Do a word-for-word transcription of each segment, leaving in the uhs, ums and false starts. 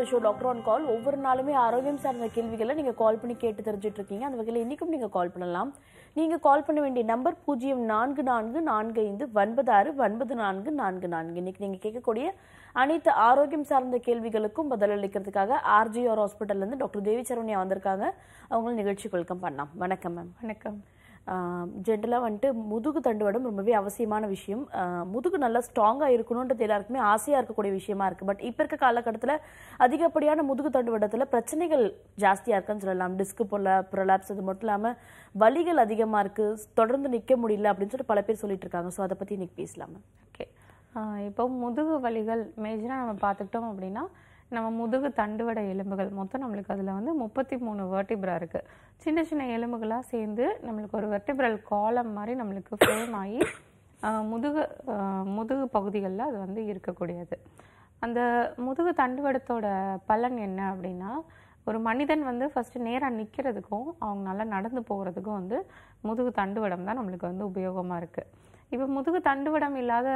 Show doctor on கால். ஒவ்வொரு நாளுமே ஆரோக்கியம் சார்ந்த கேள்விகளை நீங்க கால் பண்ணி கேட்டு தெரிஞ்சுட்டு இருக்கீங்க. அந்த வகையில் இன்னைக்கும் நீங்க கால் பண்ணலாம். நீங்க கால் பண்ண வேண்டிய நம்பர் பூஜ்ஜியம் நான்கு நான்கு நான்கு ஐந்து ஒன்பது ஆறு ஒன்பது நான்கு நான்கு நான்கு. இன்னைக்கு நீங்க கேட்கக்கூடிய அனைத்து ஆரோக்கியம் சார்ந்த கேள்விகளுக்கும் பதிலளிக்கிறதுக்காக ஆர்ஜிஆர் ஹாஸ்பிட்டல்ல இருந்து டாக்டர் தேவி சரவணியா வந்திருக்காங்க. அவங்களும் நிகழ்ச்சிக்கு வெல்கம் பண்ணலாம். வணக்கம் மேம். வணக்கம். ஜென்ரலாக வந்துட்டு முதுகு தண்டுவடம் ரொம்பவே அவசியமான விஷயம். முதுகு நல்லா ஸ்ட்ராங்காக இருக்கணுன்றது எல்லாருக்குமே ஆசையாக இருக்கக்கூடிய விஷயமா இருக்குது. பட் இப்போ இருக்க காலகட்டத்தில் அதிகப்படியான முதுகு தண்டுவடத்தில் பிரச்சனைகள் ஜாஸ்தியாக இருக்குன்னு சொல்லலாம். டிஸ்கு போல ப்ரொலாப்ஸ், அது மட்டும் இல்லாமல் வலிகள் அதிகமாக இருக்குது, தொடர்ந்து நிற்க முடியல அப்படின்னு சொல்லிட்டு பல பேர் சொல்லிட்டு இருக்காங்க. ஸோ அதை பற்றி இன்னைக்கு பேசலாமா? ஓகே, இப்போ முதுகு வலிகள் மேஜராக நம்ம பார்த்துக்கிட்டோம் அப்படின்னா நம்ம முதுகு தண்டுவட எலும்புகள் மொத்தம் நம்மளுக்கு அதில் வந்து முப்பத்தி மூணு வெர்டிப்ரா இருக்குது. சின்ன சின்ன எலும்புகளாக சேர்ந்து நம்மளுக்கு ஒரு வெர்டிப்ரல் காலம் மாதிரி நம்மளுக்கு ஃப்ரேம் ஆகி முதுகு முதுகு பகுதிகளில் அது வந்து இருக்கக்கூடியது. அந்த முதுகு தண்டுவடத்தோட பலன் என்ன அப்படின்னா, ஒரு மனிதன் வந்து ஃபஸ்ட்டு நேராக நிற்கிறதுக்கும் அவங்க நல்லா நடந்து போகிறதுக்கும் வந்து முதுகு தண்டுவடம் தான் நம்மளுக்கு வந்து உபயோகமாக இருக்குது. இப்போ முதுகு தண்டுவடம் இல்லாத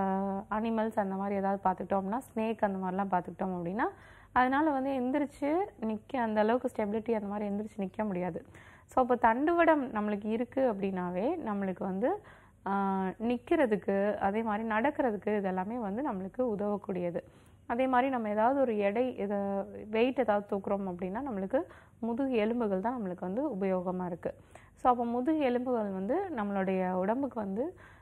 அனிமல்ஸ் அந்த மாதிரி ஏதாவது பார்த்துக்கிட்டோம்னா, ஸ்னேக் அந்த மாதிரிலாம் பார்த்துக்கிட்டோம் அப்படின்னா அதனால் வந்து எந்திரிச்சு நிற்க அந்த அளவுக்கு ஸ்டெபிலிட்டி அந்த மாதிரி எந்திரிச்சு நிற்க முடியாது. ஸோ இப்போ தண்டுவடம் நம்மளுக்கு இருக்குது அப்படின்னாவே நம்மளுக்கு வந்து நிற்கிறதுக்கு, அதே மாதிரி நடக்கிறதுக்கு இதெல்லாமே வந்து நம்மளுக்கு உதவக்கூடியது. அதே மாதிரி நம்ம ஏதாவது ஒரு எடை இதை வெயிட் ஏதாவது தூக்குறோம் அப்படின்னா நம்மளுக்கு முதுகு எலும்புகள் தான் நம்மளுக்கு வந்து உபயோகமாக இருக்குது. ஸோ அப்போ முதுகு எலும்புகள் வந்து நம்மளுடைய உடம்புக்கு வந்து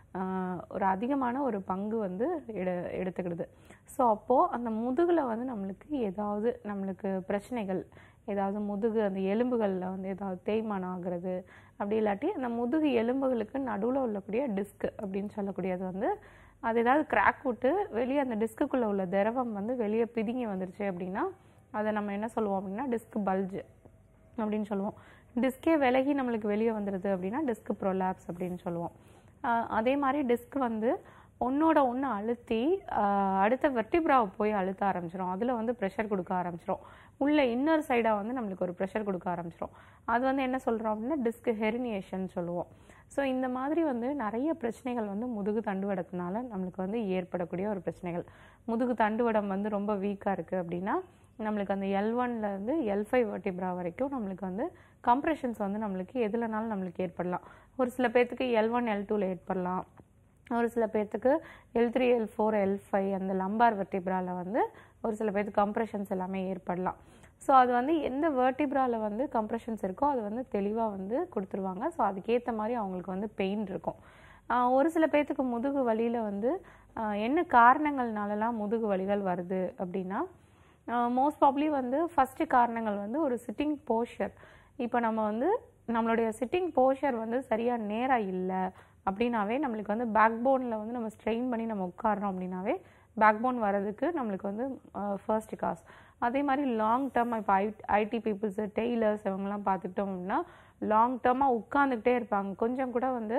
ஒரு அதிகமான ஒரு பங்கு வந்து எடு எடுத்துக்கிடுது. ஸோ அப்போது அந்த முதுகில் வந்து நம்மளுக்கு ஏதாவது நம்மளுக்கு பிரச்சனைகள், ஏதாவது முதுகு அந்த எலும்புகளில் வந்து ஏதாவது தேய்மானம் ஆகிறது, அப்படி இல்லாட்டி அந்த முதுகு எலும்புகளுக்கு நடுவில் உள்ளக்கூடிய டிஸ்க் அப்படின்னு சொல்லக்கூடியது வந்து அது ஏதாவது கிராக் விட்டு வெளியே அந்த டிஸ்க்குள்ளே உள்ள திரவம் வந்து வெளியே பிதுங்கி வந்துருச்சு அப்படின்னா அதை நம்ம என்ன சொல்லுவோம் அப்படின்னா டிஸ்க் பல்ஜ் அப்படின்னு சொல்லுவோம். டிஸ்கே விலகி நம்மளுக்கு வெளியே வந்துடுது அப்படின்னா டிஸ்க் ப்ரொலாப்ஸ் அப்படின்னு சொல்லுவோம். அதே மாதிரி டிஸ்க் வந்து ஒன்றோட ஒன்று அழுத்தி அடுத்த வெர்டிப்ராவை போய் அழுத்த ஆரம்பிச்சிடும். அதில் வந்து ப்ரெஷர் கொடுக்க ஆரம்பிச்சிடும். உள்ள இன்னர் சைடாக வந்து நம்மளுக்கு ஒரு ப்ரெஷர் கொடுக்க ஆரம்பிச்சிடும். அது வந்து என்ன சொல்கிறோம் அப்படின்னா டிஸ்க் ஹெர்னியேஷன் சொல்லுவோம். ஸோ இந்த மாதிரி வந்து நிறைய பிரச்சனைகள் வந்து முதுகு தண்டுவடத்தினால நம்மளுக்கு வந்து ஏற்படக்கூடிய ஒரு பிரச்சனைகள். முதுகு தண்டுவடம் வந்து ரொம்ப வீக்காக இருக்குது அப்படின்னா நம்மளுக்கு அந்த எல் ஒன்லேருந்து எல் ஃபைவ் வெர்டிப்ரா வரைக்கும் நம்மளுக்கு வந்து கம்ப்ரெஷன்ஸ் வந்து நம்மளுக்கு எதுலனாலும் நம்மளுக்கு ஏற்படலாம். ஒரு சில பேர்த்துக்கு எல் ஒன் எல் டூவில் ஏற்படலாம். ஒரு சில பேர்த்துக்கு L three L four L five அந்த லம்பார் வெர்டிப்ராவில் வந்து ஒரு சில பேர்த்துக்கு கம்ப்ரெஷன்ஸ் எல்லாமே ஏற்படலாம். ஸோ அது வந்து எந்த வெர்டிப்ராவில் வந்து கம்ப்ரெஷன்ஸ் இருக்கோ அது வந்து தெளிவாக வந்து கொடுத்துருவாங்க. ஸோ அதுக்கேற்ற மாதிரி அவங்களுக்கு வந்து பெயின் இருக்கும். ஒரு சில பேர்த்துக்கு முதுகு வலியில் வந்து என்ன காரணங்கள்னாலலாம் முதுகு வலிகள் வருது அப்படின்னா மோஸ்ட் ப்ராப்ளி வந்து ஃபஸ்ட்டு காரணங்கள் வந்து ஒரு சிட்டிங் போஸ்சர். இப்போ நம்ம வந்து நம்மளுடைய சிட்டிங் போஸ்சர் வந்து சரியாக நேராக இல்லை அப்படின்னாவே நம்மளுக்கு வந்து பேக் போனில் வந்து நம்ம ஸ்ட்ரெயின் பண்ணி நம்ம உட்காரோம் அப்படின்னாவே பேக் போன் வர்றதுக்கு நம்மளுக்கு வந்து ஃபர்ஸ்ட் காஸ். அதே மாதிரி லாங் டேர்ம் இப்போ ஐ ஐடி பீப்புள்ஸு, டெய்லர்ஸ் இவங்கெல்லாம் பார்த்துக்கிட்டோம் அப்படின்னா லாங் டேர்மாக உட்காந்துக்கிட்டே இருப்பாங்க. கொஞ்சம் கூட வந்து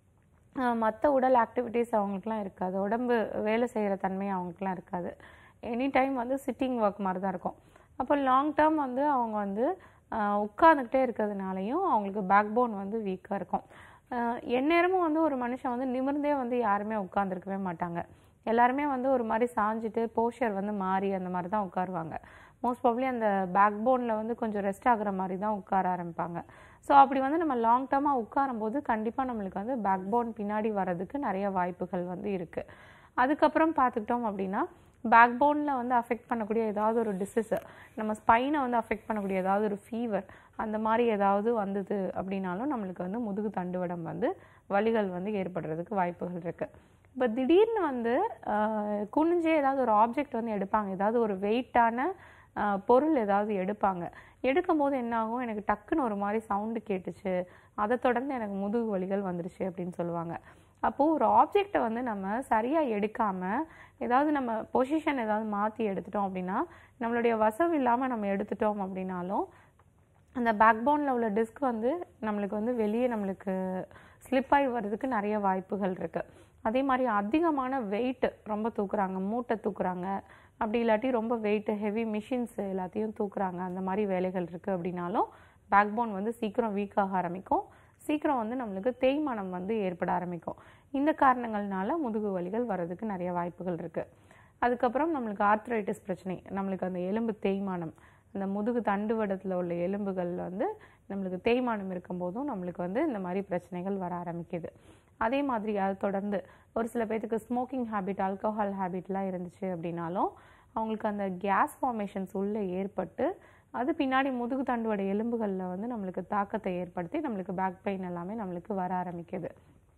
மற்ற உடல் ஆக்டிவிட்டீஸ் அவங்களுக்குலாம் இருக்காது, உடம்பு வேலை செய்கிற தன்மை அவங்களுக்குலாம் இருக்காது. எனி டைம் வந்து சிட்டிங் ஒர்க் மாதிரி தான் இருக்கும். அப்போ லாங் டேர்ம் வந்து அவங்க வந்து உட்காந்துக்கிட்டே இருக்கிறதுனாலையும் அவங்களுக்கு பேக் போன் வந்து வீக்காக இருக்கும். எந்நேரமும் வந்து ஒரு மனுஷன் வந்து நிமிர்ந்தே வந்து யாருமே உட்காந்துருக்கவே மாட்டாங்க. எல்லாருமே வந்து ஒரு மாதிரி சாஞ்சிட்டு போஸ்சர் வந்து மாறி அந்த மாதிரி தான் உட்காருவாங்க. மோஸ்ட் ப்ராப்ளி அந்த பேக் போனில் வந்து கொஞ்சம் ரெஸ்ட் ஆகுற மாதிரி தான் உட்கார ஆரம்பிப்பாங்க. ஸோ அப்படி வந்து நம்ம லாங் டேர்மாக உட்காரும்போது கண்டிப்பாக நம்மளுக்கு வந்து பேக் போன் பின்னாடி வர்றதுக்கு நிறைய வாய்ப்புகள் வந்து இருக்குது. அதுக்கப்புறம் பார்த்துக்கிட்டோம் அப்படின்னா பேக் போனில் வந்து அஃபெக்ட் பண்ணக்கூடிய ஏதாவது ஒரு டிசீஸு, நம்ம ஸ்பைனை வந்து அஃபெக்ட் பண்ணக்கூடிய ஏதாவது ஒரு ஃபீவர் அந்த மாதிரி ஏதாவது வந்தது அப்படின்னாலும் நம்மளுக்கு வந்து முதுகு தண்டுவடம் வந்து வலிகள் வந்து ஏற்படுறதுக்கு வாய்ப்புகள் இருக்குது. இப்போ திடீர்னு வந்து குனிஞ்சே ஏதாவது ஒரு ஆப்ஜெக்ட் வந்து எடுப்பாங்க, ஏதாவது ஒரு வெயிட்டான பொருள் ஏதாவது எடுப்பாங்க. எடுக்கும்போது என்ன ஆகும், எனக்கு டக்குன்னு ஒரு மாதிரி சவுண்டு கேட்டுச்சு, அதை தொடர்ந்து எனக்கு முதுகு வலிகள் வந்துருச்சு அப்படின்னு சொல்லுவாங்க. அப்போது ஒரு ஆப்ஜெக்டை வந்து நம்ம சரியாக எடுக்காமல் ஏதாவது நம்ம பொசிஷன் ஏதாவது மாற்றி எடுத்துட்டோம் அப்படின்னா நம்மளுடைய வசவு இல்லாமல் நம்ம எடுத்துட்டோம் அப்படின்னாலும் அந்த பேக் போனில் உள்ள டிஸ்க் வந்து நம்மளுக்கு வந்து வெளியே நம்மளுக்கு ஸ்லிப் ஆகி வர்றதுக்கு நிறைய வாய்ப்புகள் இருக்குது. அதே மாதிரி அதிகமான வெயிட்டு ரொம்ப தூக்குறாங்க, மூட்டை தூக்குறாங்க, அப்படி இல்லாட்டி ரொம்ப வெயிட்டு ஹெவி மிஷின்ஸ் எல்லாத்தையும் தூக்குறாங்க, அந்த மாதிரி வேலைகள் இருக்குது அப்படின்னாலும் பேக் போன் வந்து சீக்கிரம் வீக்காக ஆரம்பிக்கும். சீக்கிரம் வந்து நம்மளுக்கு தேய்மானம் வந்து ஏற்பட ஆரம்பிக்கும். இந்த காரணங்கள்னால முதுகு வலிகள் வர்றதுக்கு நிறைய வாய்ப்புகள் இருக்குது. அதுக்கப்புறம் நம்மளுக்கு ஆர்த்ரைட்டிஸ் பிரச்சனை, நம்மளுக்கு அந்த எலும்பு தேய்மானம், அந்த முதுகு தண்டுவடத்தில் உள்ள எலும்புகளில் வந்து நம்மளுக்கு தேய்மானம் இருக்கும்போதும் நம்மளுக்கு வந்து இந்த மாதிரி பிரச்சனைகள் வர ஆரம்பிக்குது. அதே மாதிரி அது தொடர்ந்து ஒரு சில பேருக்கு ஸ்மோக்கிங் ஹேபிட், ஆல்கஹால் ஹேபிட்லாம் இருந்துச்சு அப்படின்னாலும் அவங்களுக்கு அந்த கேஸ் ஃபார்மேஷன்ஸ் உள்ளே ஏற்பட்டு அது பின்னாடி முதுகு தண்டுவட எலும்புகளில் வந்து நம்மளுக்கு தாக்கத்தை ஏற்படுத்தி நம்மளுக்கு பேக் பெயின் எல்லாமே நம்மளுக்கு வர ஆரம்பிக்குது.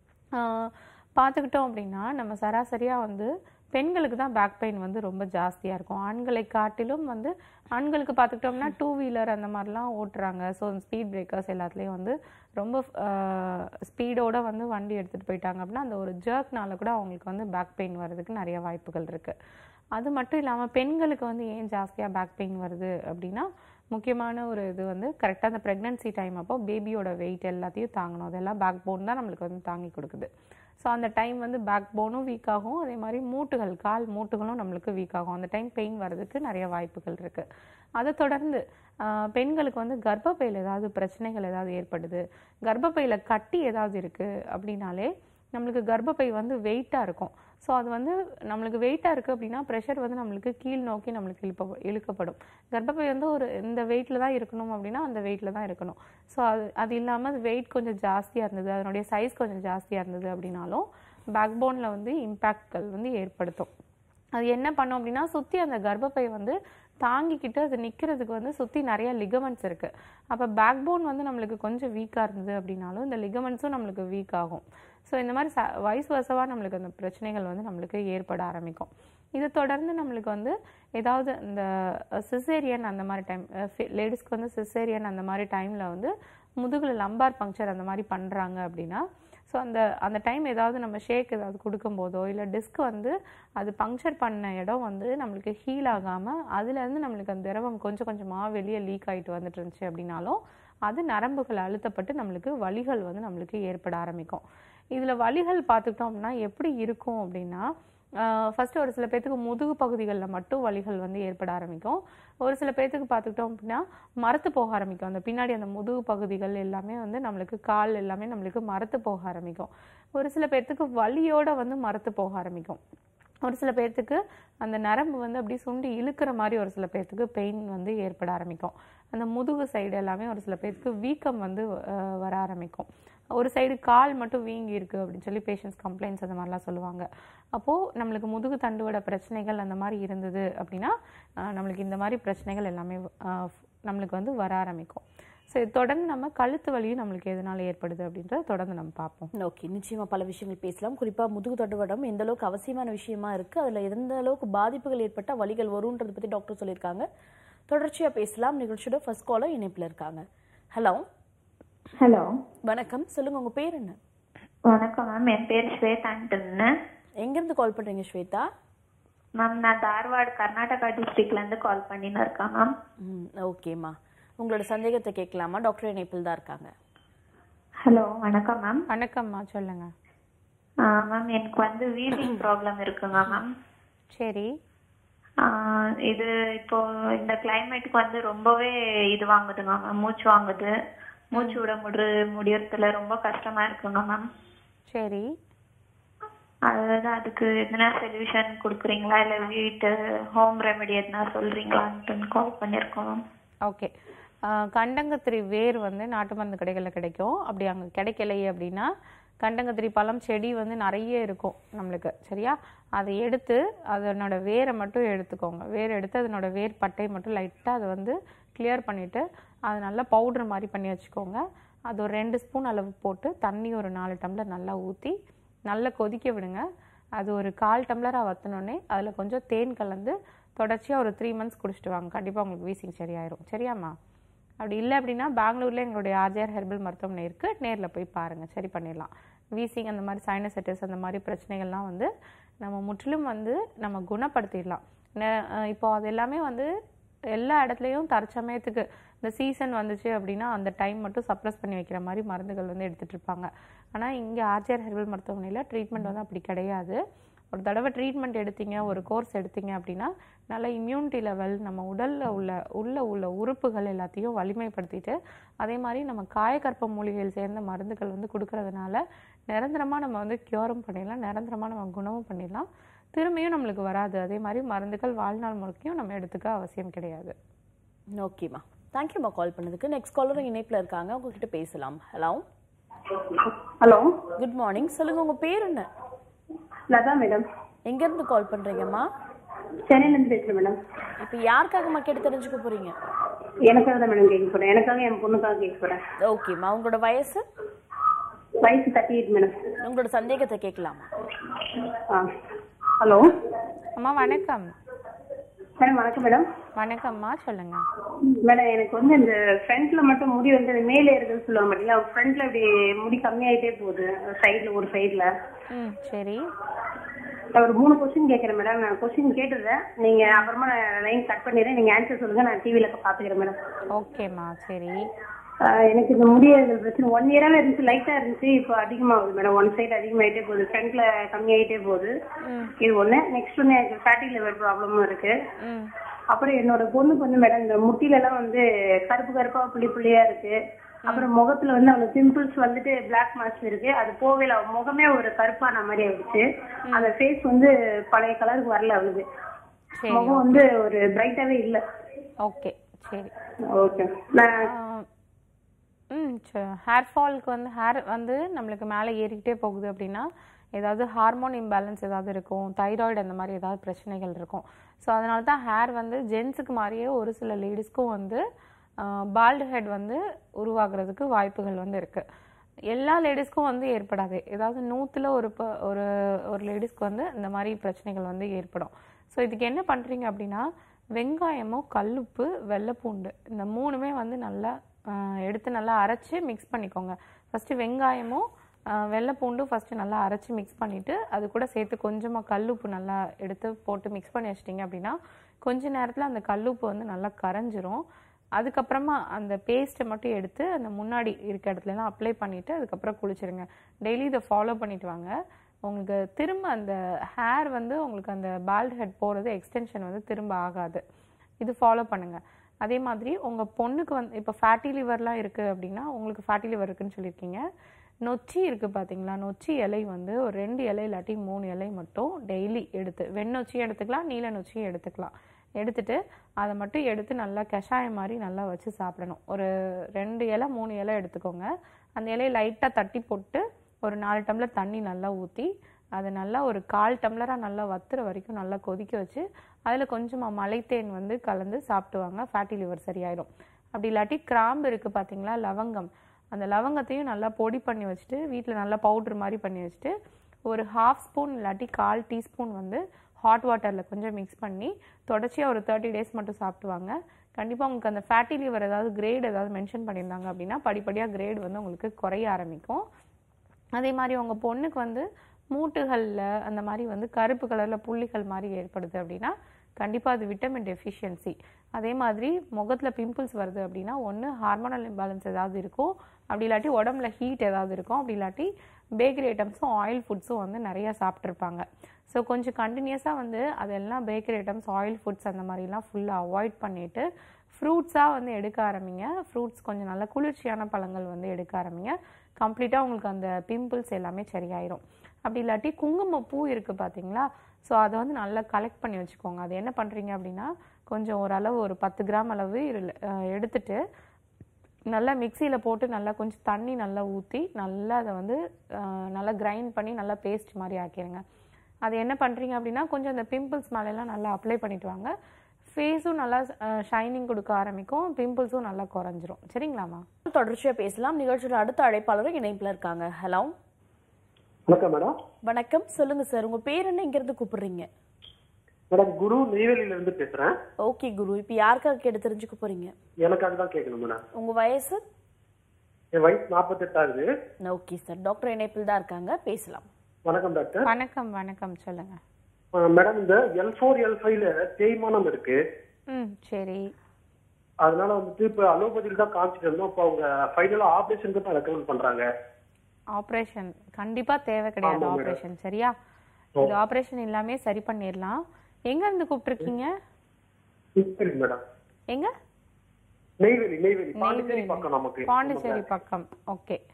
பார்த்துக்கிட்டோம் அப்படின்னா நம்ம சராசரியாக வந்து பெண்களுக்கு தான் பேக் பெயின் வந்து ரொம்ப ஜாஸ்தியாக இருக்கும். ஆண்களை காட்டிலும் வந்து ஆண்களுக்கு பார்த்துக்கிட்டோம்னா டூ வீலர் அந்த மாதிரிலாம் ஓட்டுறாங்க. ஸோ ஸ்பீட் பிரேக்கர்ஸ் எல்லாத்துலேயும் வந்து ரொம்ப ஸ்பீடோடு வந்து வண்டி எடுத்துகிட்டு போயிட்டாங்க அப்படின்னா அந்த ஒரு ஜர்க்னால கூட அவங்களுக்கு வந்து பேக் பெயின் வர்றதுக்கு நிறைய வாய்ப்புகள் இருக்குது. அது மட்டும் இல்லாமல் பெண்களுக்கு வந்து ஏன் ஜாஸ்தியாக பேக் பெயின் வருது அப்படின்னா முக்கியமான ஒரு இது வந்து கரெக்டாக அந்த ப்ரெக்னன்சி டைம் அப்போ பேபியோட வெயிட் எல்லாத்தையும் தாங்கணும். அதெல்லாம் பேக் போன் தான் நம்மளுக்கு வந்து தாங்கி கொடுக்குது. ஸோ அந்த டைம் வந்து பேக் போனும் வீக் ஆகும், அதே மாதிரி மூட்டுகள் கால் மூட்டுகளும் நம்மளுக்கு வீக் ஆகும். அந்த டைம் பெயின் வர்றதுக்கு நிறைய வாய்ப்புகள் இருக்குது. அதை தொடர்ந்து பெண்களுக்கு வந்து கர்ப்பப்பையில் ஏதாவது பிரச்சனைகள் ஏதாவது ஏற்படுது, கர்ப்பப்பையில் கட்டி ஏதாவது இருக்குது அப்படின்னாலே நம்மளுக்கு கர்ப்பப்பை வந்து வெயிட்டாக இருக்கும். ஸோ அது வந்து நம்மளுக்கு வெயிட்டாக இருக்குது அப்படின்னா ப்ரெஷர் வந்து நம்மளுக்கு கீழ் நோக்கி நம்மளுக்கு இழுப்ப இழுக்கப்படும். கர்ப்பப்பை வந்து ஒரு இந்த வெயிட்டில் தான் இருக்கணும் அப்படின்னா அந்த வெயிட்டில் தான் இருக்கணும். ஸோ அது அது இல்லாமல் அது வெயிட் கொஞ்சம் ஜாஸ்தியாக இருந்தது, அதனுடைய சைஸ் கொஞ்சம் ஜாஸ்தியாக இருந்தது அப்படின்னாலும் பேக் போனில் வந்து இம்பேக்ட்கள் வந்து ஏற்படுத்தும். அது என்ன பண்ணோம் அப்படின்னா சுற்றி அந்த கர்ப்பப்பை வந்து தாங்கிக்கிட்டு அது நிற்கிறதுக்கு வந்து சுற்றி நிறைய லிகமெண்ட்ஸ் இருக்குது. அப்போ பேக் போன் வந்து நம்மளுக்கு கொஞ்சம் வீக்காக இருந்தது அப்படின்னாலும் இந்த லிகமெண்ட்ஸும் நம்மளுக்கு வீக் ஆகும். ஸோ இந்த மாதிரி ச வயசு வசவாக நம்மளுக்கு அந்த பிரச்சனைகள் வந்து நம்மளுக்கு ஏற்பட ஆரம்பிக்கும். இதை தொடர்ந்து நம்மளுக்கு வந்து ஏதாவது இந்த சிசேரியன் அந்த மாதிரி டைம் லேடிஸ்க்கு வந்து சிசேரியன் அந்த மாதிரி டைமில் வந்து முதுகில் லம்பார் பங்க்சர் அந்த மாதிரி பண்ணுறாங்க அப்படின்னா ஸோ அந்த அந்த டைம் ஏதாவது நம்ம ஷேக் ஏதாவது கொடுக்கும்போதோ இல்லை டிஸ்க் வந்து அது பங்க்சர் பண்ண இடம் வந்து நம்மளுக்கு ஹீல் ஆகாமல் அதுலேருந்து நம்மளுக்கு அந்த திரவம் கொஞ்சம் கொஞ்சமாக வெளியே லீக் ஆகிட்டு வந்துட்டு இருந்துச்சு அப்படின்னாலும் அது நரம்புகள் அழுத்தப்பட்டு நம்மளுக்கு வலிகள் வந்து நம்மளுக்கு ஏற்பட ஆரம்பிக்கும். இதில் வலிகள் பார்த்துக்கிட்டோம் அப்படின்னா எப்படி இருக்கும் அப்படின்னா ஃபஸ்ட்டு ஒரு சில பேர்த்துக்கு முதுகு பகுதிகளில் மட்டும் வலிகள் வந்து ஏற்பட ஆரம்பிக்கும். ஒரு சில பேர்த்துக்கு பார்த்துக்கிட்டோம் அப்படின்னா மரத்து போக ஆரம்பிக்கும். அந்த பின்னாடி அந்த முதுகு பகுதிகள் எல்லாமே வந்து நம்மளுக்கு கால் எல்லாமே நம்மளுக்கு மரத்து போக ஆரம்பிக்கும். ஒரு சில பேர்த்துக்கு வலியோட வந்து மரத்து போக ஆரம்பிக்கும். ஒரு சில பேர்த்துக்கு அந்த நரம்பு வந்து அப்படி சுண்டி இழுக்கிற மாதிரி ஒரு சில பேர்த்துக்கு பெயின் வந்து ஏற்பட ஆரம்பிக்கும். அந்த முதுகு சைடு எல்லாமே ஒரு சில பேர்த்துக்கு வீக்கம் வந்து வர ஆரம்பிக்கும். ஒரு சைடு கால் மட்டும் வீங்கி இருக்குது அப்படின்னு சொல்லி பேஷண்ட்ஸ் கம்ப்ளைண்ட்ஸ் அந்த மாதிரிலாம் சொல்லுவாங்க. அப்போது நம்மளுக்கு முதுகு தண்டுவட பிரச்சனைகள் அந்த மாதிரி இருந்தது அப்படின்னா நம்மளுக்கு இந்த மாதிரி பிரச்சனைகள் எல்லாமே நம்மளுக்கு வந்து வர ஆரம்பிக்கும். ஸோ இது தொடர்ந்து நம்ம கழுத்து வலியும் நம்மளுக்கு எதனால ஏற்படுது அப்படின்றத தொடர்ந்து நம்ம பார்ப்போம். ஓகே, நிச்சயமாக பல விஷயங்கள் பேசலாம். குறிப்பாக முதுகு தண்டுவடம் எந்த அளவுக்கு அவசியமான விஷயமா இருக்குது, அதில் எந்த அளவுக்கு பாதிப்புகள் ஏற்பட்டால் வலிகள் வரும்ன்றதை பற்றி டாக்டர் சொல்லியிருக்காங்க. தொடர்ச்சியாக பேசலாம். நிகழ்ச்சியோட ஃபர்ஸ்ட் காலர் இணைப்பில் இருக்காங்க. ஹலோ ஹலோ வணக்கம், சொல்லுங்க உங்க பேர் என்ன? வணக்கம் மேம், என் பேர் ஸ்வேதான்னு. எங்கிருந்து கால் பண்றீங்க ஸ்வேதா? மேம் நான் தார்வாட் கர்நாடகா டிஸ்ட்ரிக்ட்ல இருந்து கால் பண்ணின்னு இருக்கேன் மேம். ம் ஓகேம்மா, உங்களோட சந்தேகத்தை கேட்கலாமா? டாக்டர் இணைப்பில் தான் இருக்காங்க. ஹலோ வணக்கம் மேம். வணக்கம்மா, சொல்லுங்க. மேம் எனக்கு வந்து வீசிங் ப்ராப்ளம் இருக்குங்க மேம். சரி. இது இப்போ இந்த கிளைமேட்டுக்கு வந்து ரொம்பவே இது வாங்குதுங்க மேம், மூச்சு வாங்குது, மூச்சு விட முடி முடியறதுல ரொம்ப கஷ்டமா இருக்குங்க மேம். சரி. அதாவது அதுக்கு எதனா சொல்யூஷன் கொடுக்குறீங்களா இல்லை வீட்டு ஹோம் ரெமெடி எதனா சொல்றீங்களான்னு கால் பண்ணியிருக்கோம் மேம். ஓகே, கண்டங்கத்திரி வேர் வந்து நாட்டு மருந்து கடைகளில் கிடைக்கும். அப்படி அங்கே கிடைக்கலையே அப்படின்னா கண்டங்கத்திரி பழம் செடி வந்து நிறைய இருக்கும் நம்மளுக்கு, சரியா? அதை எடுத்து அதனோட வேரை மட்டும் எடுத்துக்கோங்க. வேர் எடுத்து அதனோட வேர் பட்டை மட்டும் லைட்டாக அதை வந்து கிளியர் பண்ணிவிட்டு அது நல்லா பவுடர் மாதிரி பண்ணி வச்சுக்கோங்க. அது ஒரு ரெண்டு ஸ்பூன் அளவு போட்டு தண்ணி ஒரு நாலு டம்ளர் நல்லா ஊற்றி நல்லா கொதிக்க விடுங்க. அது ஒரு கால் டம்ளராக வற்றினோடனே அதில் கொஞ்சம் தேன் கலந்து தொடர்ச்சியாக ஒரு த்ரீ மந்த்ஸ் குடிச்சிட்டு வாங்க. கண்டிப்பாக உங்களுக்கு வீசிங் சரியாயிரும், சரியாம்மா? அப்படி இல்லை அப்படின்னா பெங்களூரில் எங்களுடைய ஆர்ஜிஆர் ஹெர்பல் மருத்துவமனை இருக்குது, நேரில் போய் பாருங்கள், சரி பண்ணிடலாம். வீசிங் அந்த மாதிரி சைனசைட்டிஸ் அந்த மாதிரி பிரச்சனைகள்லாம் வந்து நம்ம முற்றிலும் வந்து நம்ம குணப்படுத்திடலாம். இப்போ அது எல்லாமே வந்து எல்லா இடத்துலையும் தற்சமயத்துக்கு இந்த சீசன் வந்துச்சு அப்படின்னா அந்த டைம் மட்டும் சப்ரஸ் பண்ணி வைக்கிற மாதிரி மருந்துகள் வந்து எடுத்துகிட்டு இருப்பாங்க. ஆனால் இங்கே ஆர்ஜிஆர் ஹெர்பல் மருத்துவமனையில் ட்ரீட்மெண்ட் வந்து அப்படி கிடையாது. ஒரு தடவை ட்ரீட்மெண்ட் எடுத்தீங்க, ஒரு கோர்ஸ் எடுத்தீங்க அப்படின்னா நல்ல இம்யூனிட்டி லெவல், நம்ம உடலில் உள்ள உள்ள உள்ள உறுப்புகள் எல்லாத்தையும் வலிமைப்படுத்திட்டு அதே மாதிரி நம்ம காயக்கற்ப மூலிகைகள் சேர்ந்த மருந்துகள் வந்து கொடுக்கறதுனால நிரந்தரமாக நம்ம வந்து க்யூரும் பண்ணிடலாம், நிரந்தரமாக நம்ம குணமும் பண்ணிடலாம். திரும்பியும் நம்மளுக்கு வராது. அதே மாதிரி மருந்துகள் வாழ்நாள் முழுக்கையும் நம்ம எடுத்துக்க அவசியம் கிடையாது. ஓகேம்மா, தேங்க்யூம்மா கால் பண்ணதுக்கு. நெக்ஸ்ட் காலரும் இணைப்பில் இருக்காங்க, உங்ககிட்ட பேசலாம். Hello hello, good morning. சொல்லுங்க, உங்க பேர் என்ன? லதா மேடம். எங்க இருந்து கால் பண்றீங்கம்மா? சென்னையில இருந்து பேசுறேன் மேடம். இப்போ யாருக்காகம்மா கேட்டு தெரிஞ்சுக்க போறீங்க? எனக்காக தான் மேடம் கேட்க போறேன். எனக்காக என் பொண்ணுக்காக கேட்க போறேன். ஓகேம்மா, உங்களோட வயசு? வயசு தேர்ட்டி எயிட் மேடம். உங்களோட சந்தேகத்தை கேட்கலாமா? ஹலோ அம்மா வணக்கம். மேடம் வணக்கம் மேடம். வணக்கம்மா, சொல்லுங்க மேடம். எனக்கு வந்து இந்த ஃப்ரண்ட்ல மட்டும் முடி வந்து மேலே இருக்குன்னு சொல்லுவாங்க மாட்டீங்களா, ஃப்ரண்ட்ல இப்படி முடி கம்மியாயிட்டே போகுது சைட்ல, ஒரு சைட்ல. ம் சரி. நான் ஒரு மூணு கொஸ்டின் கேட்கறேன் மேடம். நான் கொஸ்டின் கேட்டுறேன், நீங்க அப்புறமா லைன் கட் பண்ணிடுறேன், நீங்க ஆன்சர் சொல்லுங்க, நான் டிவில பாத்துக்கிறேன் மேடம். ஓகேம்மா சரி. எனக்கு இந்த முடிய பிரச்சனை ஒன் இயராவே இருந்துச்சு, லைட்டா இருந்துச்சு, இப்போ அதிகமாகுது மேடம். ஒன் சைடு அதிகமாயிட்டே போகுது, ஃப்ரண்ட்ல கம்மியாயிட்டே போகுது. இது ஒண்ணு. நெக்ஸ்ட் ஒன்னு எனக்கு ஃபேட்டி லிவர் ப்ராப்ளமும் இருக்கு. அப்புறம் என்னோட பொண்ணுக்கு வந்து மேடம் இந்த முட்டில எல்லாம் வந்து கருப்பு கருப்பா புள்ளி புள்ளியா இருக்கு. அப்புறம் முகத்துல வந்து அவனுக்கு பிம்பிள்ஸ் வந்துட்டு பிளாக் மார்க்ஸ் இருக்கு. அது போவே இல்லை, முகமே ஒரு கருப்பான மாதிரி ஆயிடுச்சு. அந்த ஃபேஸ் வந்து பழைய கலருக்கு வரல அவளுக்கு. முகம் வந்து ஒரு பிரைட்டாவே இல்ல. ஓகே சரி. ஓகே. ம் ஹேர் ஃபால்க்கு வந்து ஹேர் வந்து நம்மளுக்கு மேலே ஏறிக்கிட்டே போகுது அப்படின்னா ஏதாவது ஹார்மோன் இம்பேலன்ஸ் ஏதாவது இருக்கும், தைராய்டு அந்த மாதிரி ஏதாவது பிரச்சனைகள் இருக்கும். ஸோ அதனால தான் ஹேர் வந்து ஜென்ஸுக்கு மாதிரியே ஒரு சில லேடிஸ்க்கும் வந்து பால்டு ஹெட் வந்து உருவாகிறதுக்கு வாய்ப்புகள் வந்து இருக்குது. எல்லா லேடிஸ்க்கும் வந்து ஏற்படாது, ஏதாவது நூற்றுல ஒரு ப ஒரு ஒரு லேடிஸ்க்கு வந்து இந்த மாதிரி பிரச்சனைகள் வந்து ஏற்படும். ஸோ இதுக்கு என்ன பண்ணுறீங்க அப்படின்னா, வெங்காயமும் கல்லுப்பு வெள்ளைப்பூண்டு இந்த மூணுமே வந்து நல்லா எடுத்து நல்லா அரைச்சி மிக்ஸ் பண்ணிக்கோங்க. ஃபஸ்ட்டு வெங்காயமும் வெள்ளைப்பூண்டும் ஃபஸ்ட்டு நல்லா அரைச்சி மிக்ஸ் பண்ணிவிட்டு அது கூட சேர்த்து கொஞ்சமாக கல்லுப்பு நல்லா எடுத்து போட்டு மிக்ஸ் பண்ணி வச்சிட்டிங்க அப்படின்னா கொஞ்ச நேரத்தில் அந்த கல்லுப்பு வந்து நல்லா கரைஞ்சிரும். அதுக்கப்புறமா அந்த பேஸ்ட்டை மட்டும் எடுத்து அந்த முன்னாடி இருக்க இடத்துலலாம் அப்ளை பண்ணிவிட்டு அதுக்கப்புறம் குளிச்சிருங்க. டெய்லி இதை ஃபாலோ பண்ணிட்டு வாங்க. உங்களுக்கு திரும்ப அந்த ஹேர் வந்து உங்களுக்கு அந்த பால்ட் ஹெட் போகிறது எக்ஸ்டென்ஷன் வந்து திரும்ப ஆகாது. இது ஃபாலோ பண்ணுங்கள். அதே மாதிரி உங்கள் பொண்ணுக்கு வந்து இப்போ ஃபேட்டி லிவர்லாம் இருக்குது அப்படின்னா, உங்களுக்கு ஃபேட்டி லிவர் இருக்குதுன்னு சொல்லியிருக்கீங்க. நொச்சி இருக்குது பார்த்தீங்களா, நொச்சி இலை வந்து ஒரு ரெண்டு இலை இல்லாட்டி மூணு இலை மட்டும் டெய்லி எடுத்து, வெண்ணொச்சியும் எடுத்துக்கலாம், நீல நொச்சியும் எடுத்துக்கலாம். எடுத்துட்டு அதை மட்டும் எடுத்து நல்லா கஷாயம் மாதிரி நல்லா வச்சு சாப்பிடணும். ஒரு ரெண்டு இலை மூணு இலை எடுத்துக்கோங்க. அந்த இலையை லைட்டாக தட்டி போட்டு ஒரு நாலு டம்ளர் தண்ணி நல்லா ஊற்றி அதை நல்லா ஒரு கால் டம்ளராக நல்லா வத்துற வரைக்கும் நல்லா கொதிக்க வச்சு அதில் கொஞ்சமாக மலைத்தேன் வந்து கலந்து சாப்பிட்டுவாங்க. ஃபேட்டி லிவர் சரியாயிடும். அப்படி இல்லாட்டி கிராம்பு இருக்குது பார்த்தீங்களா, லவங்கம், அந்த லவங்கத்தையும் நல்லா பொடி பண்ணி வச்சுட்டு வீட்டில் நல்லா பவுட்ரு மாதிரி பண்ணி வச்சுட்டு ஒரு ஹாஃப் ஸ்பூன் இல்லாட்டி கால் டீஸ்பூன் வந்து ஹாட் வாட்டரில் கொஞ்சம் மிக்ஸ் பண்ணி தொடர்ச்சியாக ஒரு தேர்ட்டி டேஸ் மட்டும் சாப்பிட்டுவாங்க. கண்டிப்பாக உங்களுக்கு அந்த ஃபேட்டி லிவர் ஏதாவது கிரேட் ஏதாவது மென்ஷன் பண்ணியிருந்தாங்க அப்படின்னா படிப்படியாக கிரேட் வந்து உங்களுக்கு குறைய ஆரம்பிக்கும். அதே மாதிரி உங்கள் பொண்ணுக்கு வந்து மூட்டுகளில் அந்த மாதிரி வந்து கருப்பு கலரில் புள்ளிகள் மாதிரி ஏற்படுது அப்படின்னா கண்டிப்பாக அது விட்டமின் டெஃபிஷியன்சி. அதே மாதிரி முகத்தில் பிம்பிள்ஸ் வருது அப்படின்னா ஒன்று ஹார்மோனல் இம்பேலன்ஸ் ஏதாவது இருக்கும், அப்படி இல்லாட்டி உடம்புல ஹீட் ஏதாவது இருக்கும், அப்படி இல்லாட்டி பேக்கரி ஐட்டம்ஸும் ஆயில் ஃபுட்ஸும் வந்து நிறையா சாப்பிட்ருப்பாங்க. ஸோ கொஞ்சம் கண்டினியூஸாக வந்து அதெல்லாம் பேக்கரி ஐட்டம்ஸ் ஆயில் ஃபுட்ஸ் அந்த மாதிரிலாம் ஃபுல்லாக அவாய்ட் பண்ணிவிட்டு ஃப்ரூட்ஸாக வந்து எடுக்க ஆரம்பிங்க. ஃப்ரூட்ஸ் கொஞ்சம் நல்ல குளிர்ச்சியான பழங்கள் வந்து எடுக்க ஆரம்பிங்க. கம்ப்ளீட்டாக உங்களுக்கு அந்த பிம்பிள்ஸ் எல்லாமே சரியாயிரும். அப்படி இல்லாட்டி குங்குமப்பூ இருக்குது பார்த்தீங்களா, ஸோ அதை வந்து நல்லா கலெக்ட் பண்ணி வச்சுக்கோங்க. அது என்ன பண்ணுறீங்க அப்படின்னா கொஞ்சம் ஓரளவு ஒரு பத்து கிராம் அளவு எடுத்துட்டு நல்லா மிக்சியில் போட்டு நல்லா கொஞ்சம் தண்ணி நல்லா ஊற்றி நல்லா அதை வந்து நல்லா கிரைண்ட் பண்ணி நல்லா பேஸ்ட் மாதிரி ஆக்கிடுங்க. அது என்ன பண்ணுறீங்க அப்படின்னா கொஞ்சம் அந்த பிம்பிள்ஸ் மேலெல்லாம் நல்லா அப்ளை பண்ணிட்டு வாங்க. ஃபேஸும் நல்லா ஷைனிங் கொடுக்க ஆரம்பிக்கும், பிம்பிள்ஸும் நல்லா குறைஞ்சிரும். சரிங்களாம்மா? தொடர்ச்சியாக பேசலாம். நிகழ்ச்சியோட அடுத்த அழைப்பாளரும் இணைப்பில் இருக்காங்க. ஹலோ வணக்கம் மேடம். வணக்கம், சொல்லுங்க சார், உங்க பேர் என்ன, எங்க இருந்து கூப்பிடுறீங்க? மேடம் குரு, நெய்வேலியில இருந்து பேசுறேன். ஓகே குரு, இப்போ யாருக்காக கேட்டு தெரிஞ்சுக்க போறீங்க? எனக்கு அதுதான் கேட்கணும் மேடம். உங்க வயசு? என் வயசு நாற்பத்தெட்டு ஆகுது. ஓகே சார், டாக்டர் இணைப்பில் தான் இருக்காங்க, பேசலாம். வணக்கம் டாக்டர். வணக்கம் வணக்கம், சொல்லுங்க மேடம். இந்த எல் ஃபோர் எல் ஃபைவ்ல தேய்மானம் இருக்கு. ம் சரி. அதனால வந்துட்டு இப்ப அலோபதியில் தான் காமிச்சிட்டு இருந்தோம். இப்போ அவங்க ஃபைனலா ஆபரேஷனுக்கு தான் ரெக்கமெண்ட் பண்றாங்க. ஆபரேஷன் கண்டிப்பா தேவை கிடையாது. ஆபரேஷன் சரியா? இது ஆபரேஷன் எல்லாமே சரி பண்ணிடலாம். எங்க இருந்து கூப்பிட்டுருக்கீங்க மேடம்? எங்க? நெய்வேலி. நெய்வேலி பாண்டிச்சேரி பக்கம். நமக்கு பாண்டிச்சேரி பக்கம். ஓகே,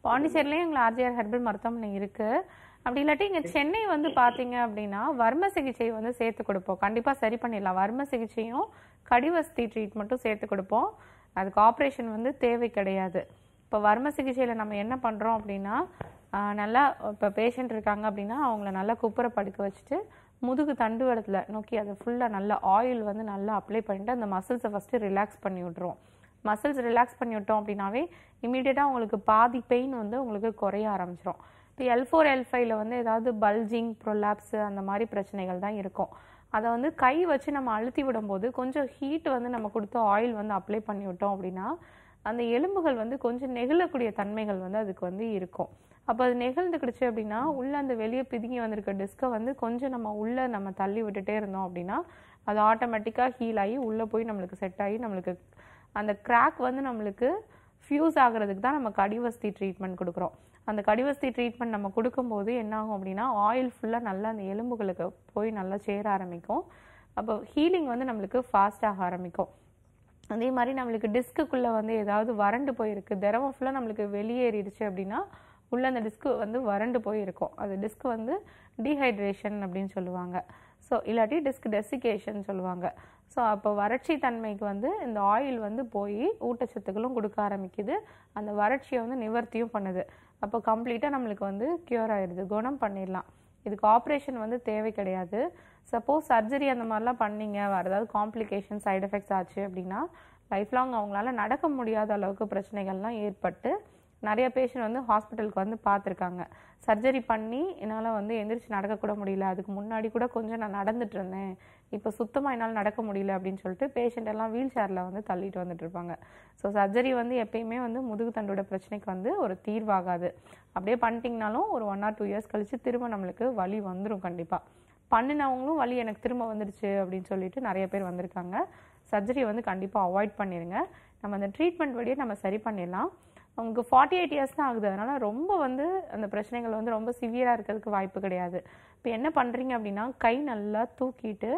பாண்டிச்சேரிலேயும் எங்களை ஆர்ஜிஆர் ஹெர்பல் மருத்துவமனை இருக்குது. அப்படி இல்லாட்டி இங்கே சென்னை வந்து பார்த்தீங்க அப்படின்னா வர்ம சிகிச்சை வந்து சேர்த்து கொடுப்போம். கண்டிப்பாக சரி பண்ணிடலாம். வர்ம சிகிச்சையும் கடிவஸ்தி ட்ரீட்மெண்ட்டும் சேர்த்து கொடுப்போம். அதுக்கு ஆப்ரேஷன் வந்து தேவை கிடையாது. இப்போ வர்ம சிகிச்சையில் நம்ம என்ன பண்ணுறோம் அப்படின்னா நல்லா இப்போ பேஷண்ட் இருக்காங்க அப்படின்னா அவங்கள நல்லா குப்புற படுக்க வச்சுட்டு முதுகு தண்டுவடத்தில் நோக்கி அதை ஃபுல்லாக நல்லா ஆயில் வந்து நல்லா அப்ளை பண்ணிட்டு அந்த மசில்ஸை ஃபஸ்ட்டு ரிலாக்ஸ் பண்ணி விட்ருவோம். மசில்ஸ் ரிலாக்ஸ் பண்ணி விட்டோம் அப்படின்னாவே இமீடியட்டாக உங்களுக்கு பாதி பெயின் வந்து உங்களுக்கு குறைய ஆரம்பிச்சிடும். இப்போ எல் ஃபோர் எல் ஃபைவ்ல வந்து ஏதாவது பல்ஜிங் ப்ரொலாப்ஸு அந்த மாதிரி பிரச்சனைகள் தான் இருக்கும். அதை வந்து கை வச்சு நம்ம அழுத்தி விடும்போது கொஞ்சம் ஹீட் வந்து நம்ம கொடுத்து ஆயில் வந்து அப்ளை பண்ணி விட்டோம் அப்படின்னா அந்த எலும்புகள் வந்து கொஞ்சம் நெகிழக்கூடிய தன்மைகள் வந்து அதுக்கு வந்து இருக்கும். அப்போ அது நெகிழ்ந்துக்கிடுச்சு அப்படின்னா உள்ளே அந்த வெளியே பிதுங்கி வந்திருக்க டிஸ்கை வந்து கொஞ்சம் நம்ம உள்ளே நம்ம தள்ளி விட்டுட்டே இருந்தோம் அப்படின்னா அது ஆட்டோமேட்டிக்காக ஹீல் ஆகி உள்ளே போய் நம்மளுக்கு செட் ஆகி நம்மளுக்கு அந்த கிராக் வந்து நம்மளுக்கு ஃபியூஸ் ஆகிறதுக்கு தான் நம்ம கடிவஸ்தி ட்ரீட்மெண்ட் கொடுக்குறோம். அந்த கடிவஸ்தி ட்ரீட்மெண்ட் நம்ம கொடுக்கும்போது என்ன ஆகும் அப்படின்னா ஆயில் ஃபுல்லாக நல்லா அந்த எலும்புகளுக்கு போய் நல்லா சேர ஆரம்பிக்கும். அப்போ ஹீலிங் வந்து நம்மளுக்கு ஃபாஸ்டாக ஆரம்பிக்கும். அதே மாதிரி நம்மளுக்கு டிஸ்க்குள்ளே வந்து ஏதாவது வறண்டு போயிருக்கு, திரவம் ஃபுல்லாக நம்மளுக்கு வெளியேறிடுச்சு அப்படின்னா உள்ள அந்த டிஸ்க்கு வந்து வறண்டு போயிருக்கும். அது டிஸ்க் வந்து டீஹைட்ரேஷன் அப்படின்னு சொல்லுவாங்க. ஸோ இல்லாட்டி டிஸ்க் டெசிகேஷன் சொல்லுவாங்க. ஸோ அப்போ வறட்சி தன்மைக்கு வந்து இந்த ஆயில் வந்து போய் ஊட்டச்சத்துக்களும் கொடுக்க ஆரம்பிக்குது, அந்த வறட்சியை வந்து நிவர்த்தியும் பண்ணுது. அப்போ கம்ப்ளீட்டாக நம்மளுக்கு வந்து க்யூர் ஆயிடுது, குணம் பண்ணிடலாம். இதுக்கு ஆப்ரேஷன் வந்து தேவை கிடையாது. சப்போஸ் சர்ஜரி அந்த மாதிரிலாம் பண்ணிங்க வேறு ஏதாவது காம்ப்ளிகேஷன் சைடு எஃபெக்ட்ஸ் ஆச்சு அப்படின்னா லைஃப் லாங் அவங்களால நடக்க முடியாத அளவுக்கு பிரச்சனைகள்லாம் ஏற்பட்டு நிறைய பேஷண்ட் வந்து ஹாஸ்பிட்டலுக்கு வந்து பார்த்துருக்காங்க. சர்ஜரி பண்ணி என்னால் வந்து எந்திரிச்சு நடக்கக்கூட முடியல, அதுக்கு முன்னாடி கூட கொஞ்சம் நான் நடந்துட்டு இருந்தேன், இப்போ சுத்தமாக என்னால் நடக்க முடியல அப்படின்னு சொல்லிட்டு பேஷண்ட் எல்லாம் வீல் சேரில் வந்து தள்ளிட்டு வந்துட்டு இருப்பாங்க. ஸோ சர்ஜரி வந்து எப்பயுமே வந்து முதுகு தண்டோட பிரச்சனைக்கு வந்து ஒரு தீர்வாகாது. அப்படியே பண்ணிட்டீங்கனாலும் ஒரு ஒன் ஆர் டூ இயர்ஸ் கழிச்சு திரும்ப நம்மளுக்கு வலி வந்துடும். கண்டிப்பாக பண்ணினவங்களும் வலி எனக்கு திரும்ப வந்துடுச்சு அப்படின்னு சொல்லிட்டு நிறைய பேர் வந்திருக்காங்க. சர்ஜரியை வந்து கண்டிப்பாக அவாய்ட் பண்ணிடுங்க. நம்ம அந்த ட்ரீட்மெண்ட் வழியே நம்ம சரி பண்ணிடலாம். அவங்களுக்கு ஃபார்ட்டி எயிட் இயர்ஸ் தான் ஆகுது, அதனால் ரொம்ப வந்து அந்த பிரச்சனைகள் வந்து ரொம்ப சிவியராக இருக்கிறதுக்கு வாய்ப்பு கிடையாது. இப்போ என்ன பண்ணுறீங்க அப்படின்னா கை நல்லா தூக்கிட்டு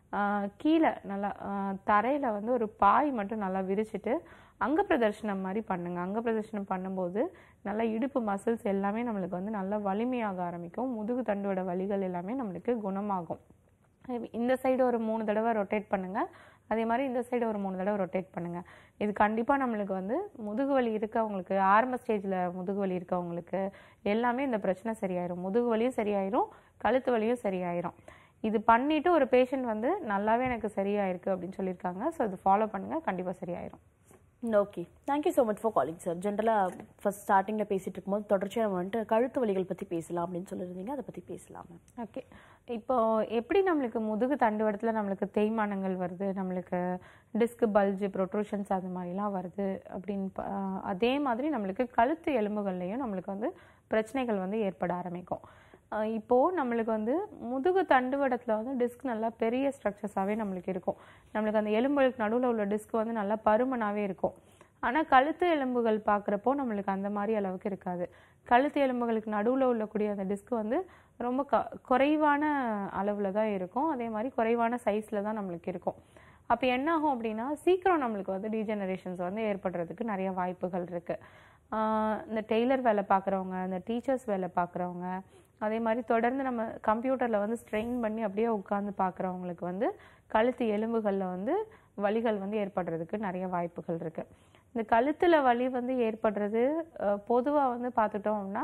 கீழே நல்லா தரையில் வந்து ஒரு பாய் மட்டும் நல்லா விரிச்சிட்டு அங்க பிரதர்ஷனம் மாதிரி பண்ணுங்க. அங்க பிரதர்ஷனம் பண்ணும்போது நல்லா இடுப்பு மசில்ஸ் எல்லாமே நம்மளுக்கு வந்து நல்லா வலிமையாக ஆரம்பிக்கும். முதுகு தண்டோட வலிகள் எல்லாமே நம்மளுக்கு குணமாகும். இந்த சைடு ஒரு மூணு தடவை ரொட்டேட் பண்ணுங்க, அதே மாதிரி இந்த சைடு ஒரு மூணு தடவை ரொட்டேட் பண்ணுங்க. இது கண்டிப்பாக நம்மளுக்கு வந்து முதுகு வலி இருக்கவங்களுக்கு, ஆரம்ப ஸ்டேஜில் முதுகு வலி இருக்கவங்களுக்கு எல்லாமே இந்த பிரச்சனை சரியாயிரும். முதுகு வலியும் சரியாயிரும், கழுத்து வலியும் சரியாயிரும். இது பண்ணிட்டு ஒரு பேஷண்ட் வந்து நல்லாவே எனக்கு சரியாயிருக்கு அப்படின்னு சொல்லியிருக்காங்க. ஸோ இது ஃபாலோ பண்ணுங்க, கண்டிப்பாக சரியாயிரும். Okay, thank you so much for calling sir. ஜென்ரலாக ஃபர்ஸ்ட் ஸ்டார்டிங்கில் பேசிகிட்டு இருக்கும்போது தொடர்ச்சியாக நம்ம வந்துட்டு கழுத்து வலிகள் பற்றி பேசலாம் அப்படின்னு சொல்லியிருந்தீங்க, அதை பற்றி பேசலாம். ஓகே, இப்போ எப்படி நம்மளுக்கு முதுகு தண்டுவடத்தில் நம்மளுக்கு தேய்மானங்கள் வருது, நம்மளுக்கு டிஸ்க் பல்ஜு ப்ரொட்ரூஷன்ஸ் அது மாதிரிலாம் வருது அப்படின்னு அதே மாதிரி நம்மளுக்கு கழுத்து எலும்புகள்லையும் நம்மளுக்கு வந்து பிரச்சனைகள் வந்து ஏற்பட ஆரம்பிக்கும். இப்போது நம்மளுக்கு வந்து முதுகு தண்டுவடத்தில் வந்து டிஸ்க் நல்லா பெரிய ஸ்ட்ரக்சர்ஸாகவே நம்மளுக்கு இருக்கும். நம்மளுக்கு அந்த எலும்புகளுக்கு நடுவில் உள்ள டிஸ்க் வந்து நல்லா பருமனாகவே இருக்கும். ஆனால் கழுத்து எலும்புகள் பார்க்குறப்போ நம்மளுக்கு அந்த மாதிரி அளவுக்கு இருக்காது. கழுத்து எலும்புகளுக்கு நடுவில் உள்ளக்கூடிய அந்த டிஸ்க் வந்து ரொம்ப க குறைவான அளவில் தான் இருக்கும், அதே மாதிரி குறைவான சைஸில் தான் நம்மளுக்கு இருக்கும். அப்போ என்ன ஆகும் அப்படின்னா சீக்கிரம் நம்மளுக்கு வந்து டீஜெனரேஷன்ஸ் வந்து ஏற்படுறதுக்கு நிறைய வாய்ப்புகள் இருக்குது. இந்த டெய்லர் வேலை பார்க்குறவங்க, இந்த டீச்சர்ஸ் வேலை பார்க்குறவங்க, அதே மாதிரி தொடர்ந்து நம்ம கம்ப்யூட்டரில் வந்து ஸ்ட்ரெயின் பண்ணி அப்படியே உட்காந்து பார்க்குறவங்களுக்கு வந்து கழுத்து எலும்புகளில் வந்து வலிகள் வந்து ஏற்படுறதுக்கு நிறைய வாய்ப்புகள் இருக்குது. இந்த கழுத்தில் வலி வந்து ஏற்படுறது பொதுவாக வந்து பார்த்துட்டோம் அப்படின்னா